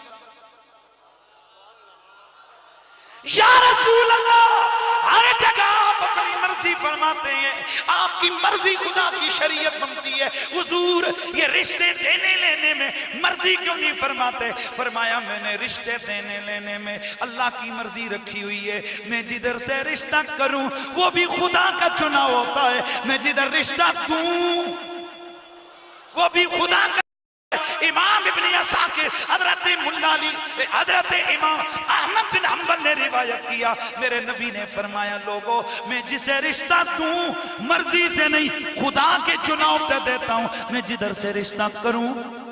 Speaker 1: या रसूल अल्लाह हर जगह आप अपनी मर्जी फरमाते हैं, आपकी मर्जी खुदा की शरीयत बनती है। हुजूर ये रिश्ते देने लेने में मर्जी क्यों नहीं फरमाते? फरमाया मैंने रिश्ते देने लेने में अल्लाह की मर्जी रखी हुई है। मैं जिधर से रिश्ता करूं वो भी खुदा का चुनाव होता है, मैं जिधर रिश्ता दूं वो भी खुदा का। इमाम इब्न असाकिर हजरत मुल्ला अली हजरत इमाम अहमद बिन हंबल ने रिवायत किया, मेरे नबी ने फरमाया लोगों मैं जिसे रिश्ता दूं मर्जी से नहीं खुदा के चुनाव पे देता हूं, मैं जिधर से रिश्ता करूं।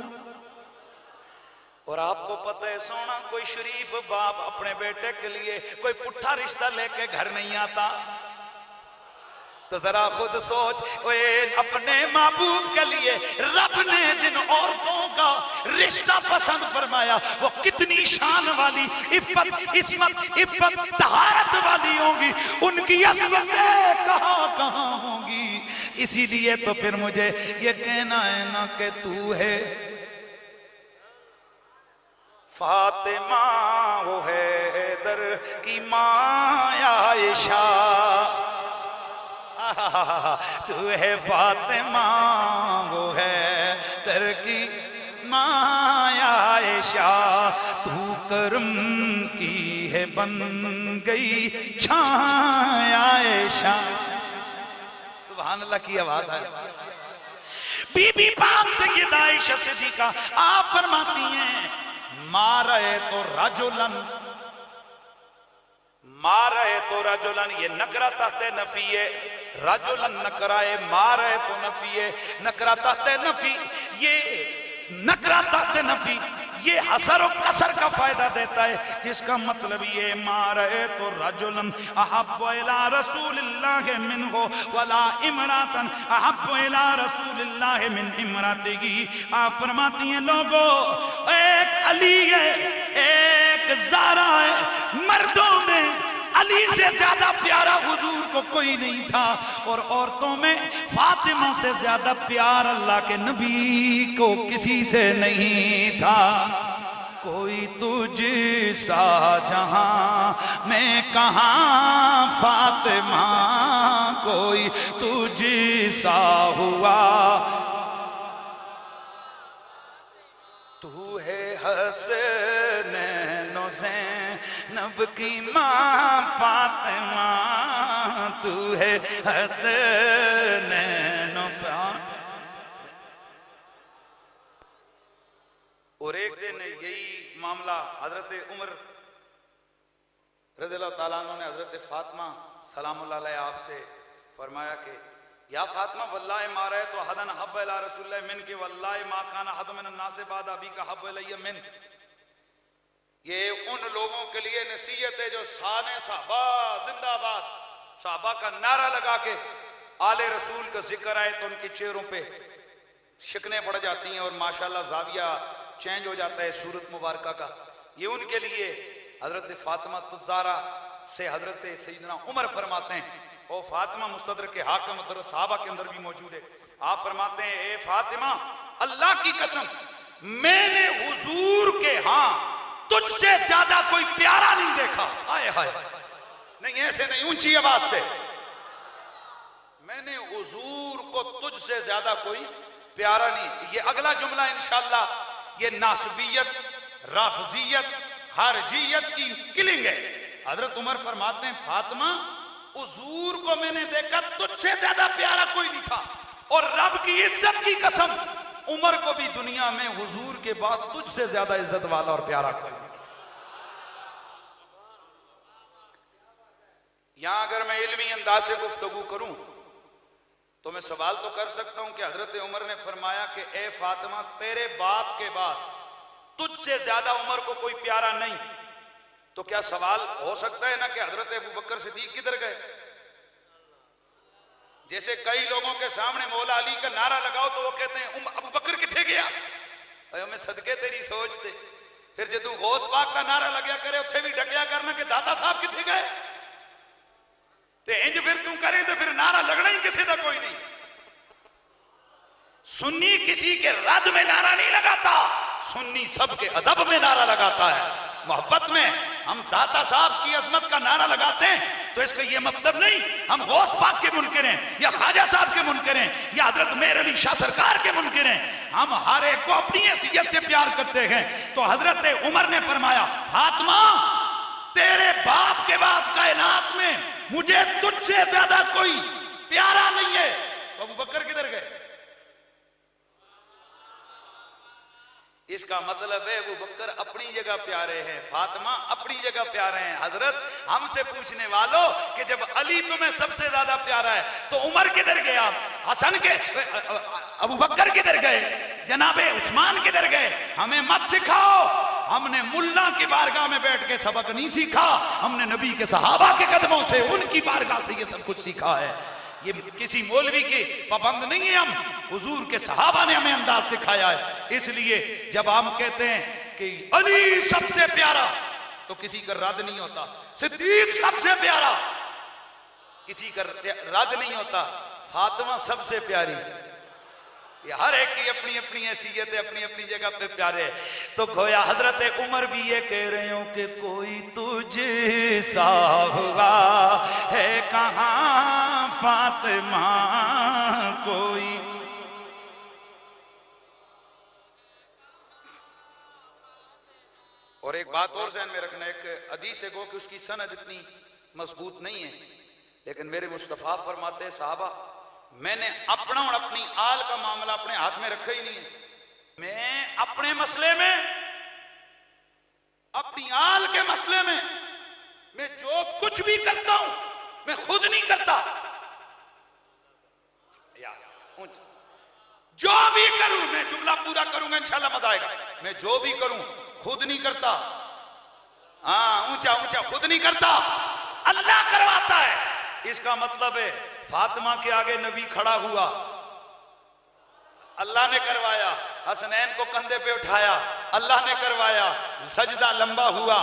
Speaker 1: और आपको पता है सोना कोई शरीफ बाप अपने बेटे के लिए कोई पुट्ठा रिश्ता लेके घर नहीं आता। तो जरा खुद सोच, ओए अपने महबूब के लिए रब ने जिन औरतों का रिश्ता पसंद फरमाया वो कितनी शान वाली, इफ्फत इस्मत इफ्फत तहारत वाली होंगी, उनकी अज़मतें कहां कहां होंगी। इसीलिए तो फिर मुझे ये कहना है ना कि तू है फातिमा वो है दर की माँ आयशा, तू है फातिमा वो है दर की माँ आयशा, तू करम की है बन गई छाया आयशा। सुभान अल्लाह की आवाज है। बीबी पाक सैयदा आयशा सिद्दीका आप फरमाती हैं मारे तो रजुलन, मारे तो रजुलन ये नकरा तहते नफी है, रजुलन नकराए मारे तो नफी है, नकरा तहते नफी ये नकरा तहते नफी ये हसर और कसर का फायदा देता है, जिसका मतलब ये मारे तो रजुलन अहब्बु इला रसूलिल्लाह मिनहु वला इमरातन अहब्बु इला रसूलिल्लाह मिन इमरातिही। आप फरमाती हैं लोगों एक अली है एक ज़ारा है, मर्दों में अली से ज्यादा प्यारा हुजूर को कोई नहीं था और औरतों में फातिमा से ज्यादा प्यार अल्लाह के नबी को किसी से नहीं था। कोई तुझ सा जहां में कहां फातिमा, कोई तुझ सा हुआ, तू है हसनैनो ज़ैनब की माँ फातिमा, तू है हसनैनो। और एक दिन यही मामला हजरत उमर रज़ियल्लाहु ताला अन्हु ने हजरत फातिमा सलामुल्लाह अलैहा आपसे फरमाया कि या फातिमा वल्लाहि मा रअयतु अहदन हब्ब इला रसूलिल्लाह मिनकी वल्लाहि मा काना अहदु मिनन नास बाद अबीका हब्ब इलैया मिन। ये उन लोगों के लिए नसीहत है जो साने साहबा जिंदाबाद साहबा का नारा लगा के आले रसूल का जिक्र आए तो उनके चेहरों पे शिकने पड़ जाती हैं और माशाल्लाह जाविया चेंज हो जाता है सूरत मुबारका का। ये उनके लिए हजरत फातिमा तुज़ारा से हजरत सैयदना उमर फरमाते हैं, ओ फातिमा मुस्तदरक के हाकिम और सहाबा के अंदर भी मौजूद है। आप फरमाते हैं ए फातिमा अल्लाह की कसम मैंने हुजूर के हाँ तुझसे ज्यादा कोई प्यारा नहीं देखा। हाय हाय नहीं ऐसे नहीं, ऊंची आवाज से, मैंने हुजूर को तुझसे ज्यादा कोई प्यारा नहीं। ये अगला जुमला इंशाअल्लाह ये नासबियत राफजियत हारजियत की किलिंग है। हजरत उमर फरमाते हैं फातिमा हुजूर को मैंने देखा तुझसे ज्यादा प्यारा कोई नहीं था और रब की इज्जत की कसम उमर को भी दुनिया में हुजूर के बाद तुझसे ज्यादा इज्जत वाला और प्यारा कोई नहीं था। यहां अगर मैं इल्मी अंदाज से गुफ्तगू करूं तो मैं सवाल तो कर सकता हूं कि हजरत उमर ने फरमाया कि ए फातिमा तेरे बाप के बाद तुझसे ज्यादा उमर को कोई प्यारा नहीं, तो क्या सवाल हो सकता है ना कि हजरत अबू बकर सिद्दीक किधर गए? जैसे कई लोगों के सामने मौला अली का नारा लगाओ तो वो कहते हैं उम अबू बकर किथे गया, मैं सदके तेरी सोचते। फिर जो तू गौस पाक का नारा लग्या करे उत्थे भी डकया करना कि दाता साहब किथे गए, ते इंज फिर तू करे तो फिर नारा लगना ही किसी का कोई नहीं। सुन्नी किसी के रद में नारा नहीं लगाता, सुन्नी सबके अदब में नारा लगाता है। मोहब्बत में हम दाता साहब की अजमत का नारा लगाते हैं तो इसका यह मतलब नहीं हम गौस पाक के मुनकिर हैं या ख्वाजा साहब के मुनकिर हैं या हजरत मेहर अली शाह सरकार के मुनकिर हैं। हम हर एक को अपनी हैसियत से प्यार करते हैं। तो हजरत उमर ने फरमाया, फातिमा तेरे बाप के बाद कायनात में मुझे तुझसे ज्यादा कोई प्यारा नहीं है। तो अबू बकर किधर गए? इसका मतलब है अबू बकर अपनी जगह प्यारे हैं, फातिमा अपनी जगह प्यारे हैं। हजरत हमसे पूछने वालों कि जब अली तुम्हें सबसे ज्यादा प्यारा है तो उमर किधर गया, हसन के अबू बकर किधर गए, जनाबे उस्मान किधर गए? हमें मत सिखाओ। हमने मुल्ला की बारगाह में बैठ के सबक नहीं सीखा, हमने नबी के सहाबा के कदमों से उनकी बारगाह से ये सब कुछ सीखा है। ये किसी मौलवी के पाबंद नहीं है, हम हुजूर के सहाबा ने हमें अंदाज सिखाया है। इसलिए जब हम कहते हैं कि अली सबसे प्यारा तो किसी का रद्द नहीं होता, सिद्दीक सबसे प्यारा किसी का रद्द नहीं होता, फातिमा सबसे प्यारी। ये हर एक की अपनी अपनी हैसियत है, अपनी अपनी जगह पे प्यारे है। तो गोया हजरत उमर भी ये कह रहे हो कि कोई तुझे सा हुआ है कहां फातिमा कोई। और एक बात और ज़हन में रखना, एक हदीस है गो कि उसकी सनद इतनी मजबूत नहीं है, लेकिन मेरे मुस्तफ़ा फरमाते साहबा मैंने अपना और अपनी आल का मामला अपने हाथ में रखा ही नहीं है। मैं अपने मसले में, अपनी आल के मसले में मैं जो कुछ भी करता हूं मैं खुद नहीं करता, या जो भी करूं, मैं जुमला पूरा करूंगा इंशाल्लाह मजा आएगा, मैं जो भी करूं खुद नहीं करता। हाँ, ऊंचा ऊंचा खुद नहीं करता, अल्लाह करवाता है। इसका मतलब है फातिमा के आगे नबी खड़ा हुआ, अल्लाह ने करवाया। हसनैन को कंधे पे उठाया, अल्लाह ने करवाया। सजदा लंबा हुआ,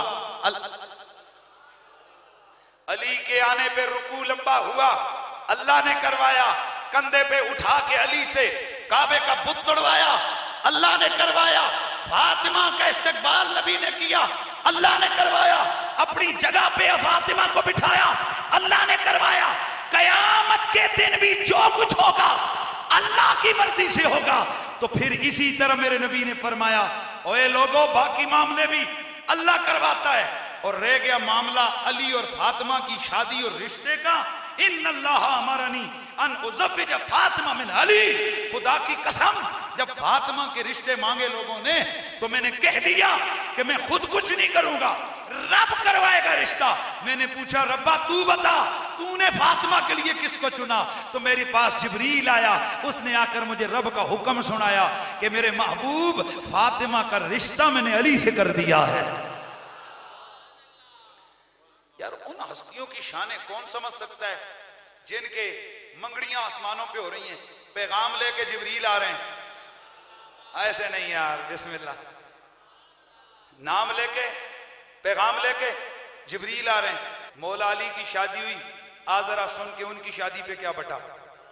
Speaker 1: अली के आने पे रुकू लंबा हुआ, अल्लाह ने करवाया। कंधे पे उठा के अली से काबे का बुत तोड़वाया, अल्लाह ने करवाया। फातिमा का इस्तकबाल नबी ने किया, अल्लाह ने करवाया। अपनी जगह पे फातिमा को बिठाया, अल्लाह ने करवाया। कयामत के दिन भी जो कुछ होगा अल्लाह की मर्जी से होगा। तो फिर इसी तरह मेरे नबी ने फरमाया, ओए लोगों बाकी मामले भी अल्लाह करवाता है। और रह गया मामला अली और फातिमा की शादी और रिश्ते का, इन्नल्लाह अमरनी अन उज़व्विज फातिमा मिन अली। खुदा की कसम जब फातिमा के रिश्ते मांगे लोगों ने तो मैंने कह दिया कि मैं खुद कुछ नहीं करूंगा, रब करवाएगा रिश्ता। मैंने पूछा रब्बा तू बता तूने फातिमा के लिए किसको चुना? तो मेरे पास जिब्रील आया, उसने आकर मुझे रब का हुक्म सुनाया कि मेरे महबूब फातिमा का रिश्ता मैंने अली से कर दिया है। यार उन हस्तियों की शाने कौन समझ सकता है जिनके मंगड़ियां आसमानों पे हो रही हैं, पैगाम लेके जिब्रील आ रहे हैं। ऐसे नहीं यार, बिस्मिल्लाह, नाम लेके पैगाम लेके जिब्रील आ रहे हैं। मौला अली की शादी हुई, आ जरा सुन के उनकी शादी पे क्या बटा।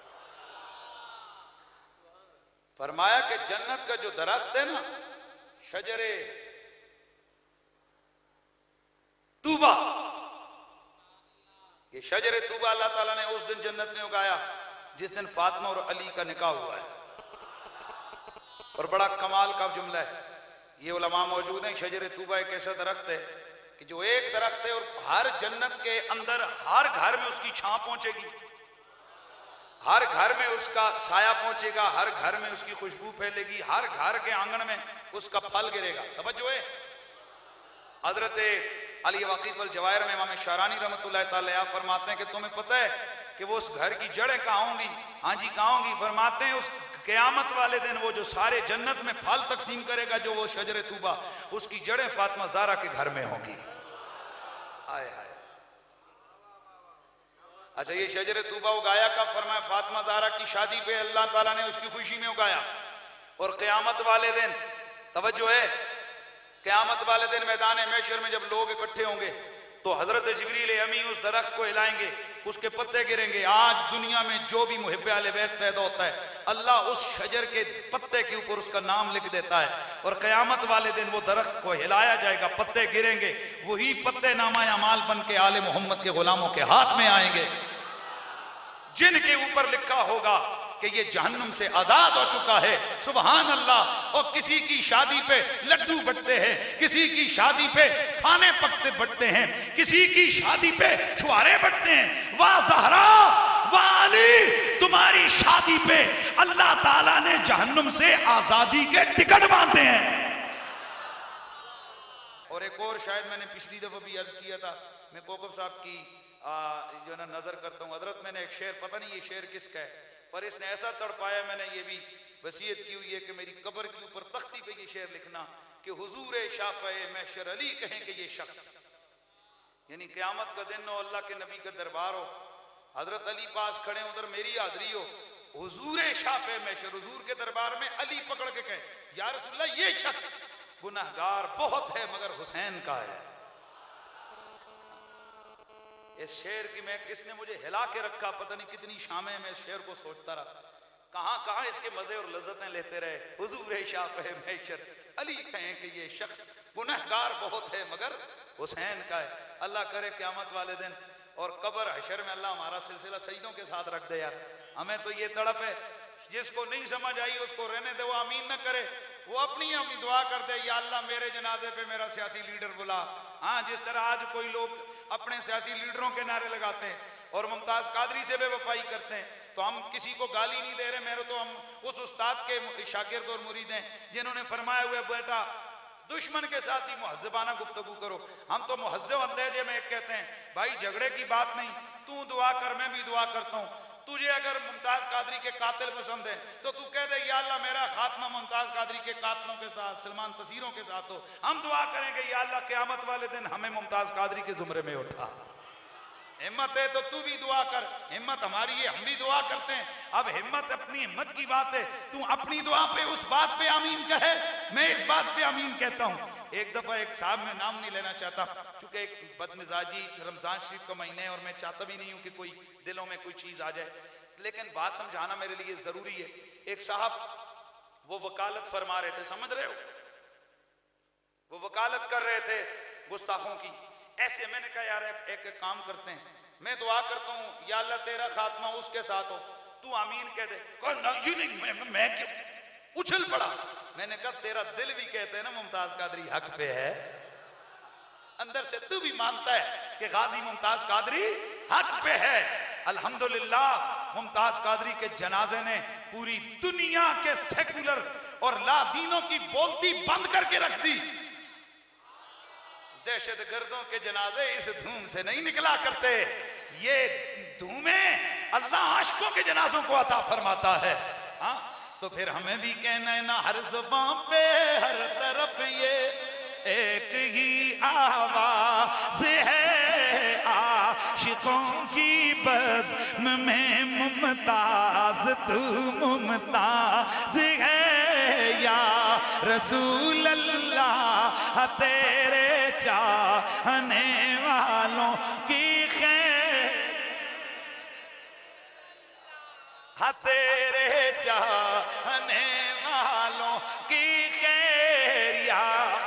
Speaker 1: फरमाया कि जन्नत का जो दरख्त है ना, शजरे तूबा, ये शजरे तूबा अल्लाह ताला ने उस दिन जन्नत में उगाया जिस दिन फातिमा और अली का निकाह हुआ है। और बड़ा कमाल का जुमला है, ये उलमा मौजूद हैं। शजरे तूबा एक ऐसा दरख्त है कि जो एक दरख्त है और हर जन्नत के अंदर हर घर में उसकी छां पहुंचेगी, हर घर में उसका साया पहुंचेगा, हर घर में उसकी खुशबू फैलेगी, हर घर के आंगन में उसका फल गिरेगा। तवज्जो है। हजरत अली वाक़िद वल जवाहिर में इमाम शारानी रहमतुल्लाह तआला फरमाते हैं कि तुम्हें पता है कि वो उस घर की जड़ें कहाँ होंगी? हाँ जी कहाँ होंगी? फरमाते हैं उस क़यामत वाले दिन वो जो सारे जन्नत में फल तकसीम करेगा, जो वो शजरे तूबा, उसकी जड़ें फातिमा ज़हरा के घर में होंगी। हाय हाय, अच्छा, ये शजर तूबा उगाया कब? फरमाया फातिमा ज़हरा की शादी पे अल्लाह ताला ने उसकी खुशी में उगाया। और क़यामत वाले दिन, तवज्जो है, क़यामत वाले दिन मैदान महशर में जब लोग इकट्ठे होंगे तो हजरत जिब्रील अमी उस दरख्त को हिलाएंगे, उसके पत्ते गिरेंगे। आज दुनिया में जो भी मुहिब्बे आले बैत पैदा होता है, अल्लाह उस शजर के पत्ते के ऊपर उसका नाम लिख देता है। और क़यामत वाले दिन वो दरख्त को हिलाया जाएगा, पत्ते गिरेंगे, वही पत्ते नामा अमाल बन के आले मोहम्मद के गुलामों के हाथ में आएंगे, जिनके ऊपर लिखा होगा कि ये जहन्नुम से आजाद हो चुका है। सुभान अल्लाह। और किसी की शादी पे लड्डू बटते हैं, किसी की शादी पे खाने पकते बटते हैं, किसी की शादी पे छुआरे बटते हैं। वाह ज़हरा, वाह अली, तुम्हारी शादी पे अल्लाह ताला ने जहन्नुम से आजादी के टिकट बांधे हैं। और एक और शायद मैंने पिछली दफा भी अर्ज किया था, मैं कोकब साहब की आ, जो ना नजर करता हूँ हजरत, मैंने एक शेर, पता नहीं ये शेर किसका है, पर इसने ऐसा तड़पाया, मैंने ये भी वसीयत की हुई है कि मेरी कब्र के ऊपर तख्ती पे ये शेर लिखना कि हुजूर शाफ़े महशर अली कहें कि ये शख्स, यानी क़यामत का दिन हो, अल्लाह के नबी का दरबार हो, हजरत अली पास खड़े, उधर मेरी हाजिरी हो, हुजूर शाफ़े महशर, हुजूर के दरबार में अली पकड़ के कहे या रसूलल्लाह ये शख्स गुनाहगार बहुत है मगर हुसैन का है। इस शेर की मैं, इसने मुझे हिला के रखा, पता नहीं कितनी शामें मैं इस शेर को सोचता रहा, कहां कहां इसके मजे और लज्जतें लेते रहे। हुजूर शाफ़े महशर अली कहें कि ये शख्स गुनहगार बहुत है मगर हुसैन का है। अल्लाह करे क़यामत वाले दिन और कब्र हशर में अल्लाह हमारा सिलसिला सईदों के साथ रख दे। यार हमें तो ये तड़प है, जिसको नहीं समझ आई उसको रहने दे, वो आमीन न करे, वो अपनी अपनी दुआ कर दे, या अल्लाह मेरे जनाजे पे मेरा सियासी लीडर बुला। हाँ, जिस तरह आज कोई लोग अपने सियासी लीडरों के नारे लगाते हैं और मुमताज कादरी से बेवफाई करते हैं, तो हम किसी को गाली नहीं दे रहे, मेरे तो हम उस उस्ताद के शागिर्द और मुरीद हैं जिन्होंने फरमाया हुआ बेटा दुश्मन के साथ ही मुहज़्ज़बाना गुफ्तगू करो। हम तो मुहज़्ज़ब अंदाजे में एक कहते हैं भाई झगड़े की बात नहीं, तू दुआ कर मैं भी दुआ करता हूँ, तुझे अगर मुमताज कादरी के कातिल पसंद है तो तू कह दे या अल्लाह मेरा खात्मा मुमताज कादरी के कातलों के साथ, सलमान तसीरों के साथ हो। हम दुआ करेंगे या अल्लाह क़यामत वाले दिन हमें मुमताज कादरी के जुमरे में उठा। हिम्मत है तो तू भी दुआ कर, हिम्मत हमारी है, हम भी दुआ करते हैं। अब हिम्मत अपनी हिम्मत की बात है, तू अपनी दुआ पे उस बात पे आमीन कहे, मैं इस बात पे आमीन कहता हूँ। एक दफा एक साहब, में नाम नहीं लेना चाहता चूंकि एक बदमिजाजी, रमजान शरीफ का महीना है और मैं चाहता भी नहीं हूँ कि कोई दिलों में कोई चीज आ जाए, लेकिन बात समझाना मेरे लिए जरूरी है। एक साहब वो वकालत फरमा रहे थे, समझ रहे हो, वो वकालत कर रहे थे गुस्ताखों की। ऐसे मैंने कहा यार एक, एक काम करते हैं, मैं दुआ करता हूँ या अल्लाह तेरा खात्मा उसके साथ हो, तू आमीन कह दे। कहा जी नहीं, मैं, मैं क्यों, उछल पड़ा। मैंने कहा तेरा दिल भी कहते हैं ना मुमताज कादरी हक पे है, अंदर से तू भी मानता है कि गाजी मुमताज कादरी हक पे है। अल्हम्दुलिल्लाह मुमताज कादरी के जनाजे ने पूरी दुनिया के सेकुलर और लादीनों की बोलती बंद करके रख दी। दहशत गर्दों के जनाजे इस धूम से नहीं निकला करते, ये धूमें अल्लाह आशिकों के जनाजों को अता फरमाता है। हाँ, तो फिर हमें भी कहना है ना, हर जुबान पे हर तरफ ये एक ही आवाज है, आशिकों की बज़्म में मुमताज तू मुमताज है या रसूल अल्लाह, तेरे चाहने वालों की खैर, हाँ तेरे चाहने वालों की खैरिया।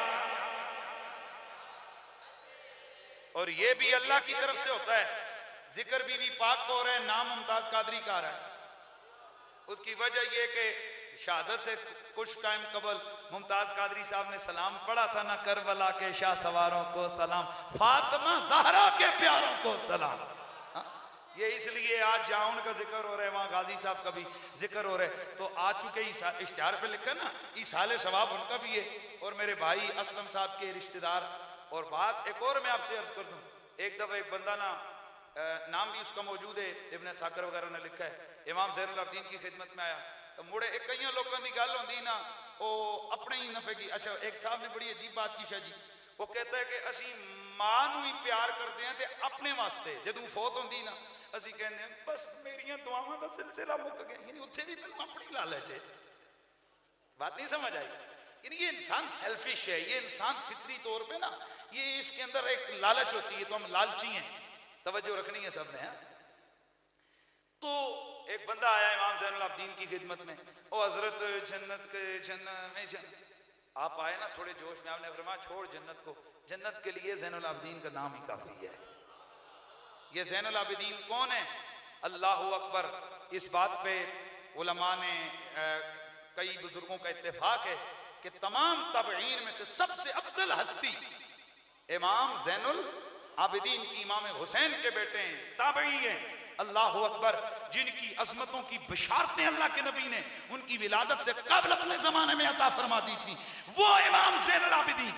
Speaker 1: और ये भी अल्लाह की तरफ से होता है। जिक्र बीबी पाक को हो रहा है, नाम मुमताज कादरी का आ रहा है। उसकी वजह यह कि शहादत से कुछ टाइम कबल मुमताज कादरी साहब ने सलाम पढ़ा था ना, करबला के शाह सवारों को सलाम, फातिमा ज़हरा के प्यारों को सलाम। हा? ये इसलिए आज जहाँ उनका जिक्र हो रहा है वहाँ गाजी साहब का भी जिक्र हो रहा है। तो आ चुके इश्तिहार पे लिखा ना, इसाले सवाब उनका भी है और मेरे भाई असलम साहब के रिश्तेदार। और बात एक और मैं आपसे अर्ज कर दूं, एक दफा एक बंदा ना, नाम भी उसका मौजूद है, इब्न साकर वगैरह ने लिखा है, इमाम ज़ैनुल आबिदीन की खिदमत में आया तो मुड़े एक कई लोगों की गल होंदी ना, वो अपने ही नफे की। अच्छा, एक साहब ने बड़ी अजीब बात की शाह जी, वो कहता है कि असी मां नूं ही प्यार करते हैं ते अपने वास्ते, जदों फौत होंदी ना ਅਸੀਂ ਕਹਿੰਦੇ बस मेरिया दुआवां का सिलसिला मुक गया, यानी उत्थे भी तेन अपनी लालच है। बात नहीं समझ आई? यानी ये इंसान सेल्फिश है, ये इंसान फितरी तौर पे ना, ये इसके अंदर एक लालच होती है, तो हम लालची हैं। तवज्जो रखनी है सबने। है तो एक बंदा आया इमाम ज़ैनुल आबिदीन की खिदमत में, ओ हजरत जन्नत के जन्नत में जन्नत। आप आए ना थोड़े जोश में, आपने फरमाया छोड़ जन्नत को, जन्नत के लिए ज़ैनुल आबिदीन का नाम ही काफी है। ये ज़ैनुल आबिदीन कौन है? अल्लाहु अकबर। इस बात पे उलमा ने कई बुजुर्गों का इत्तेफाक है कि तमाम ताबईन में से सबसे अफजल हस्ती इमाम ज़ैनुल आबिदीन की इमाम हुसैन के बेटे हैं, ताबई हैं। अल्लाहु अकबर। जिनकी अजमतों की बिशारतें अल्लाह के नबी ने उनकी विलादत से कबल अपने जमाने में अता फरमा दी थी, वो इमाम ज़ैनुल आबिदीन।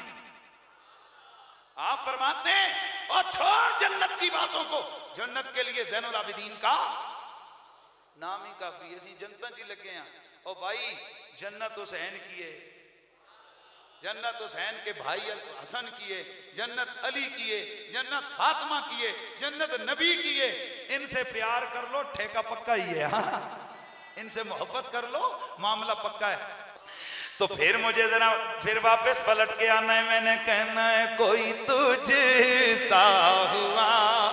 Speaker 1: आप फरमाते हैं और छोड़ जन्नत की बातों को, जन्नत के लिए ज़ैनुल आबिदीन का नाम ही काफी है। असी जनता च लगे हैं और भाई जन्नत हुसैन की है, जन्नत हुसैन के भाई हसन की है, जन्नत अली की है, जन्नत फातिमा की है, जन्नत नबी की है। इनसे प्यार कर लो ठेका पक्का ही है। हाँ, इनसे मोहब्बत कर लो मामला पक्का है। तो फिर मुझे जरा फिर वापस पलट के आना है, मैंने कहना है कोई तुझ सा हुआ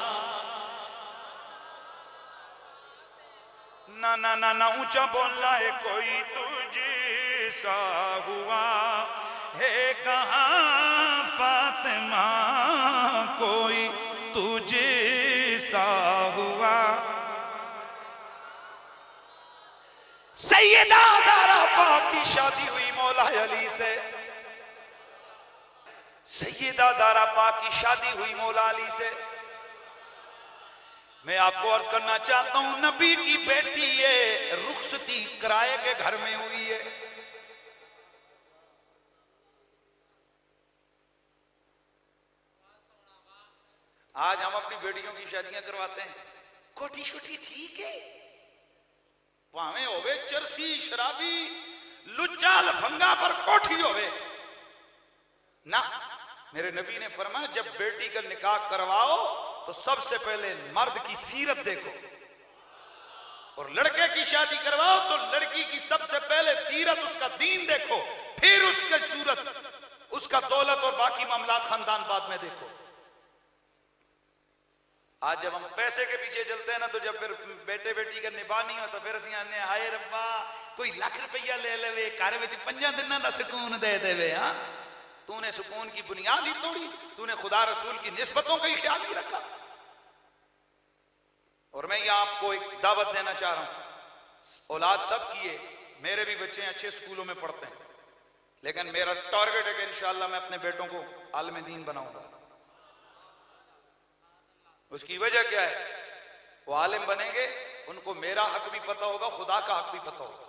Speaker 1: ना ना ना ना, ऊंचा बोलना है कोई तुझ सा हुआ है कहाँ फातिमा, कोई तुझ सा हुआ। सैयदा ज़हरा पाक की शादी हुई मौला अली से, सैयदा ज़हरा पाक की शादी हुई मौला अली से। मैं आपको अर्ज करना चाहता हूं, नबी की बेटी ये रुखसती किराए के घर में हुई है। आज हम अपनी बेटियों की शादियां करवाते हैं, कोठी छोटी ठीक है, भावे होवे चरसी शराबी लुच्चा लफंगा पर कोठी होवे ना। मेरे नबी ने फरमाया जब बेटी का निकाह करवाओ तो सबसे पहले मर्द की सीरत देखो, और लड़के की शादी करवाओ तो लड़की की सबसे पहले सीरत, उसका दीन देखो, फिर उसकी सूरत, उसका दौलत और बाकी मामलात खानदान बाद में देखो। आज जब हम पैसे के पीछे चलते हैं ना, तो जब फिर बेटे बेटी का निभा नहीं होता, फिर असी आने हाय रब्बा कोई लाख रुपया ले लेवे, घर में पंजा दिनों का सुकून दे देवे। हाँ, तूने सुकून की बुनियाद ही तोड़ी, तूने खुदा रसूल की निस्बतों का ही ख्याल नहीं रखा। और मैं यहां आपको एक दावत देना चाह रहा हूं, औलाद सब की है, मेरे भी बच्चे अच्छे स्कूलों में पढ़ते हैं, लेकिन मेरा टारगेट है कि इंशाअल्लाह मैं अपने बेटों को आलिम दीन बनाऊंगा। उसकी वजह क्या है? वो आलिम बनेंगे, उनको मेरा हक भी पता होगा, खुदा का हक भी पता होगा।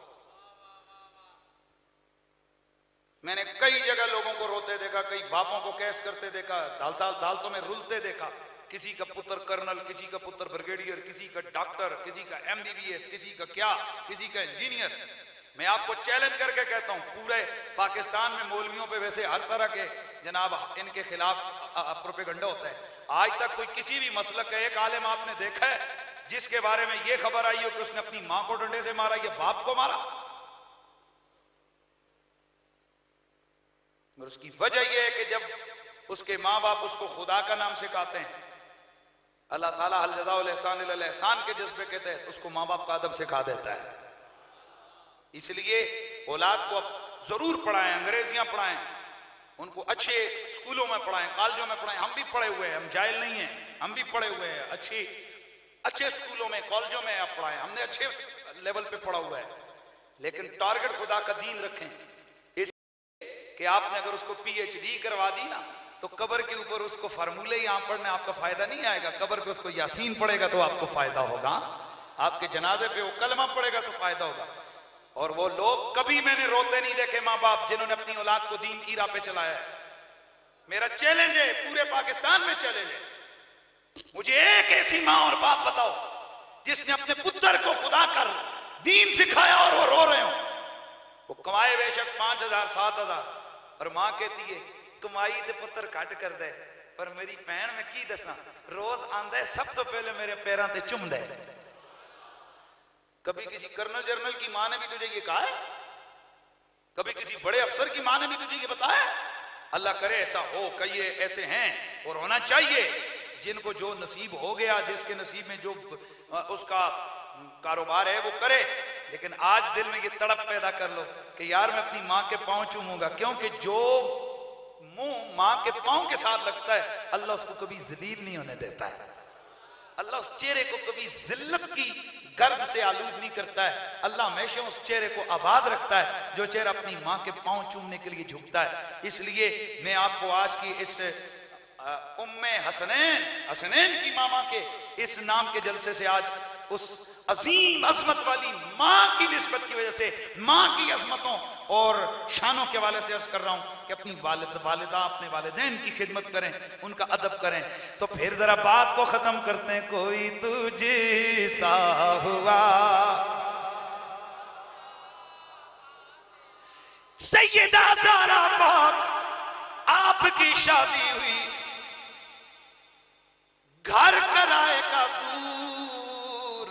Speaker 1: मैंने कई जगह लोगों को रोते देखा, कई बापों को कैस करते देखा, दाल दाल दालतों में रुलते देखा। किसी का पुत्र कर्नल, किसी का पुत्र ब्रिगेडियर, किसी का डॉक्टर, किसी का एमबीबीएस, किसी का क्या, किसी का इंजीनियर। मैं आपको चैलेंज करके कहता हूं, पूरे पाकिस्तान में मौलवियों पे वैसे हर तरह के जनाब इनके खिलाफ प्रोपेगंडा होता है। आज तक कोई किसी भी मसलक का एक आलिम आपने देखा है जिसके बारे में यह खबर आई हो कि उसने अपनी मां को डंडे से मारा या बाप को मारा? और उसकी वजह यह है कि जब उसके मां बाप उसको खुदा का नाम सिखाते हैं, अल्लाह ताला हल जज़ाउल एहसान इल्ल एहसान के जज्बे के तहत उसको मां बाप का अदब सिखा देता है। इसलिए औलाद को अब जरूर पढ़ाएं, अंग्रेजियां पढ़ाएं, उनको अच्छे स्कूलों में पढ़ाएं, कॉलेजों में पढ़ाएं। हम भी पढ़े हुए हैं, हम जाहिल नहीं हैं, हम भी पढ़े हुए हैं। अच्छे अच्छे स्कूलों में, कॉलेजों में आप पढ़ाएं, हमने अच्छे लेवल पे पढ़ा हुआ है, लेकिन टारगेट खुदा का दीन रखें। इस कि आपने अगर उसको पीएचडी करवा दी ना, तो कब्र के ऊपर उसको फार्मूले यहाँ पढ़ने आपका फायदा नहीं आएगा। कब्र पे उसको यासीन पढ़ेगा तो आपको फायदा होगा, आपके जनाजे पे वो कलमा पढ़ेगा तो फायदा होगा। और वो लोग कभी मैंने रोते नहीं देखे माँ बाप जिन्होंने अपनी औलाद को दीन की राह पे चलाया है। मेरा चैलेंज है, पूरे पाकिस्तान में चैलेंज है, मुझे एक ऐसी माँ और बाप बताओ जिसने अपने पुत्र को खुदा कर दीन सिखाया और वो रो रहे हो। वो कमाए बेशक पांच हजार सात हजार, और माँ कहती है कमाई तो पुत्र घट कर दे, पर मेरी भैन में की दसा, रोज आंदा सब तो पहले मेरे पैरों ते चुमदा है। कभी किसी कर्नल जर्नल की मां ने भी तुझे ये कहा है? कभी किसी बड़े अफसर की मां ने भी तुझे ये बताया? अल्लाह करे ऐसा हो, कहिए ऐसे हैं और होना चाहिए। जिनको जो नसीब हो गया, जिसके नसीब में जो उसका कारोबार है वो करे, लेकिन आज दिल में ये तड़प पैदा कर लो कि यार मैं अपनी मां के पांव चूमूंगा, क्योंकि जो मुंह मां के पांव के साथ लगता है अल्लाह उसको कभी जलील नहीं होने देता है। अल्लाह उस चेहरे को कभी जिल्लत की गर्द से आलूद नहीं करता है। अल्लाह हमेशा उस चेहरे को आबाद रखता है जो चेहरा अपनी मां के पांव चूमने के लिए झुकता है। इसलिए मैं आपको आज की इस उम्मे हसनैन हसनैन की मामा के इस नाम के जलसे से आज उस अजीम अजमत वाली मां की निस्बत की वजह से मां की अजमतों और शानों के वाले से अर्ज कर रहा हूं कि अपनी वालिद वालिदा अपने वालिदैन की खिदमत करें, उनका अदब करें। तो फिर जरा बात को खत्म करते हैं। कोई तुझे सा हुआ सैयदा ज़हरा पाक, आपकी शादी हुई घर कराए का दूर,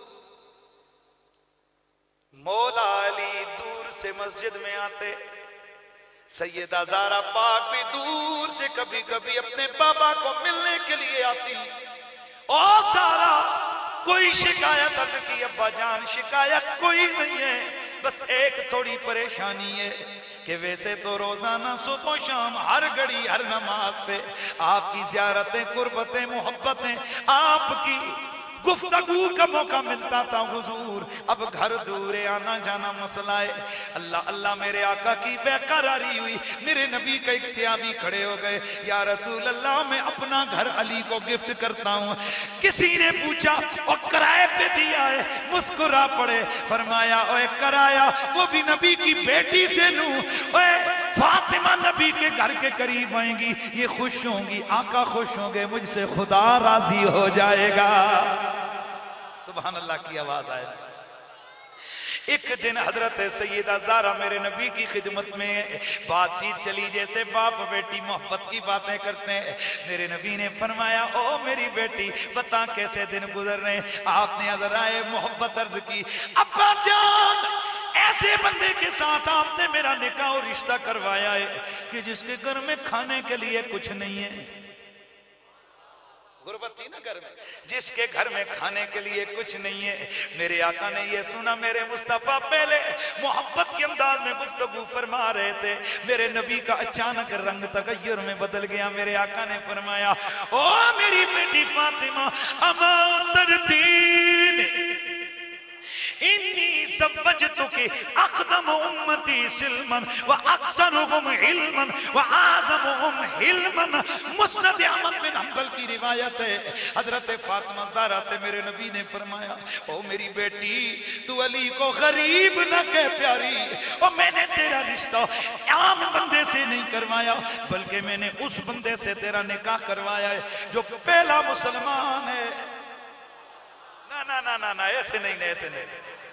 Speaker 1: मौला अली दूर से मस्जिद में आते, सैयदा ज़हरा पाक भी दूर से कभी कभी अपने बाबा को मिलने के लिए आती। और सारा कोई शिकायत अर्ज की, अब्बा जान शिकायत कोई नहीं है, बस एक थोड़ी परेशानी है कि वैसे तो रोजाना सुबह शाम हर घड़ी हर नमाज पे आपकी ज़ियारतें, कुर्बतें, मोहब्बतें, आपकी गुफ्तगू का मौका मिलता था हुजूर, अब घर दूर आना जाना मसला है। अल्लाह अल्लाह मेरे आका की बेकरारी हुई, मेरे नबी का एक सहाबी खड़े हो गए, या रसूल अल्लाह मैं अपना घर अली को गिफ्ट करता हूँ। किसी ने पूछा और किराए पे दिया है, मुस्कुरा पड़े, फरमाया ओए कराया वो भी नबी की बेटी से लूं, ओए फातिमा नबी के घर के करीब आएंगी, ये खुश होंगी, आका खुश होंगे, मुझसे खुदा राजी हो जाएगा। सुभान अल्लाह की आवाज आए। एक दिन हजरत सैयदा ज़हरा मेरे नबी की खिदमत में बातचीत चली, जैसे बाप बेटी मोहब्बत की बातें करते हैं। मेरे नबी ने फरमाया ओ मेरी बेटी बता कैसे दिन गुजर रहे। आपने अज़राए मोहब्बत अर्ज की, अब्बा जान ऐसे बंदे के साथ आपने मेरा निकाह और रिश्ता करवाया है कि जिसके घर में खाने के लिए कुछ नहीं है। गुर्बत थी ना घर में, जिसके घर में खाने के लिए कुछ नहीं है। मेरे आका ने ये सुना, मेरे मुस्तफा पहले मोहब्बत के अंदाज में गुफ्तगू फरमा रहे थे, मेरे नबी का अचानक रंग तगय्युर में बदल गया। मेरे आका ने फरमाया ओ मेरी बेटी फातिमा अमा तरदीन इन्नी सब्बजतुकी अक़दम उम्मती सिल्मन व अक्सरुहुम इल्मन व आज़मुहुम हिल्मन। मुस्नद अहमद बिन हंबल की रिवायत है, हजरत फातिमा ज़हरा से मेरे नबी ने फरमाया ओ मेरी बेटी तू अली को गरीब न कह प्यारी, और मैंने तेरा रिश्ता आम बंदे से नहीं करवाया बल्कि मैंने उस बंदे से तेरा निकाह करवाया है जो पहला मुसलमान है। ना ना ना ना ना ऐसे नहीं, ऐसे नहीं।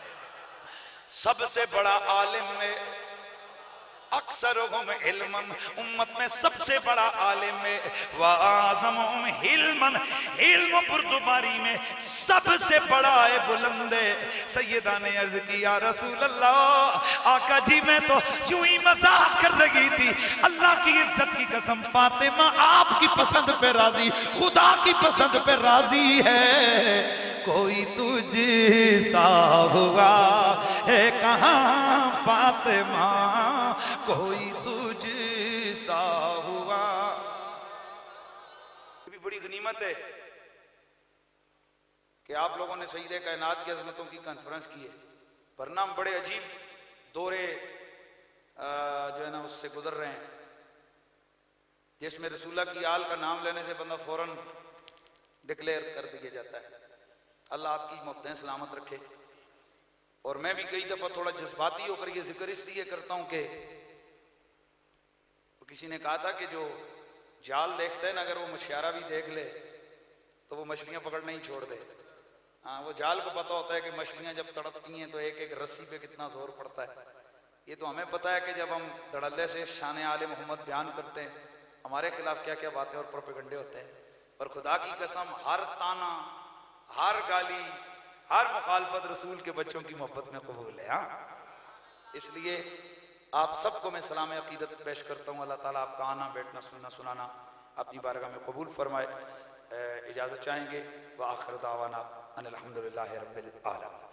Speaker 1: सबसे बड़ा आलिम में अक्सरुहुम इल्मन, उम्मत में सबसे बड़ा आलिम में व आज़मुहुम हिल्मन, हिल्म बुर्दुबारी में सबसे बड़ा है बुलंद है। सैयदा ने अर्ज की या रसूल अल्लाह, आका जी मैं तो यूं ही मजाक कर रही थी, अल्लाह की इज्जत की कसम फातिमा आपकी पसंद पे राजी, खुदा की पसंद पे राजी है। कोई तुझ सा हुआ है कहाँ फातिमा, कोई तुझ सा हुआ। भी बड़ी गनीमत है कि आप लोगों ने सईदे कायनात की अजमतों की कॉन्फ्रेंस की है, वरना हम बड़े अजीब दौरे जो है ना उससे गुजर रहे हैं, जिसमें रसूलुल्लाह की आल का नाम लेने से बंदा फौरन डिक्लेयर कर दिया जाता है। अल्लाह आपकी मोहब्बतें सलामत रखे। और मैं भी कई दफा थोड़ा जज्बाती होकर ये जिक्र इसलिए करता हूं कि तो किसी ने कहा था कि जो जाल देखते हैं ना, अगर वो मछियारा भी देख ले तो वो मछलियां पकड़ना ही छोड़ दे। हाँ, वो जाल को पता होता है कि मछलियां जब तड़पती हैं तो एक एक रस्सी पे कितना जोर पड़ता है। ये तो हमें पता है कि जब हम धड़ल्ले से शान आले मोहम्मद बयान करते हैं हमारे खिलाफ क्या क्या बातें और प्रोपेगंडे होते हैं, पर खुदा की कसम हर ताना, हर गाली, हर मुखालफत रसूल के बच्चों की मोहब्बत में कबूल है। हाँ, इसलिए आप सबको मैं सलाम अकीदत पेश करता हूँ। अल्लाह ताला आपका आना, बैठना, सुनना, सुनाना अपनी बारगाह में कबूल फरमाए। इजाज़त चाहेंगे। व आखिर दावाना अनिल हम्दुलिल्लाहि रब्बिल आलमीन।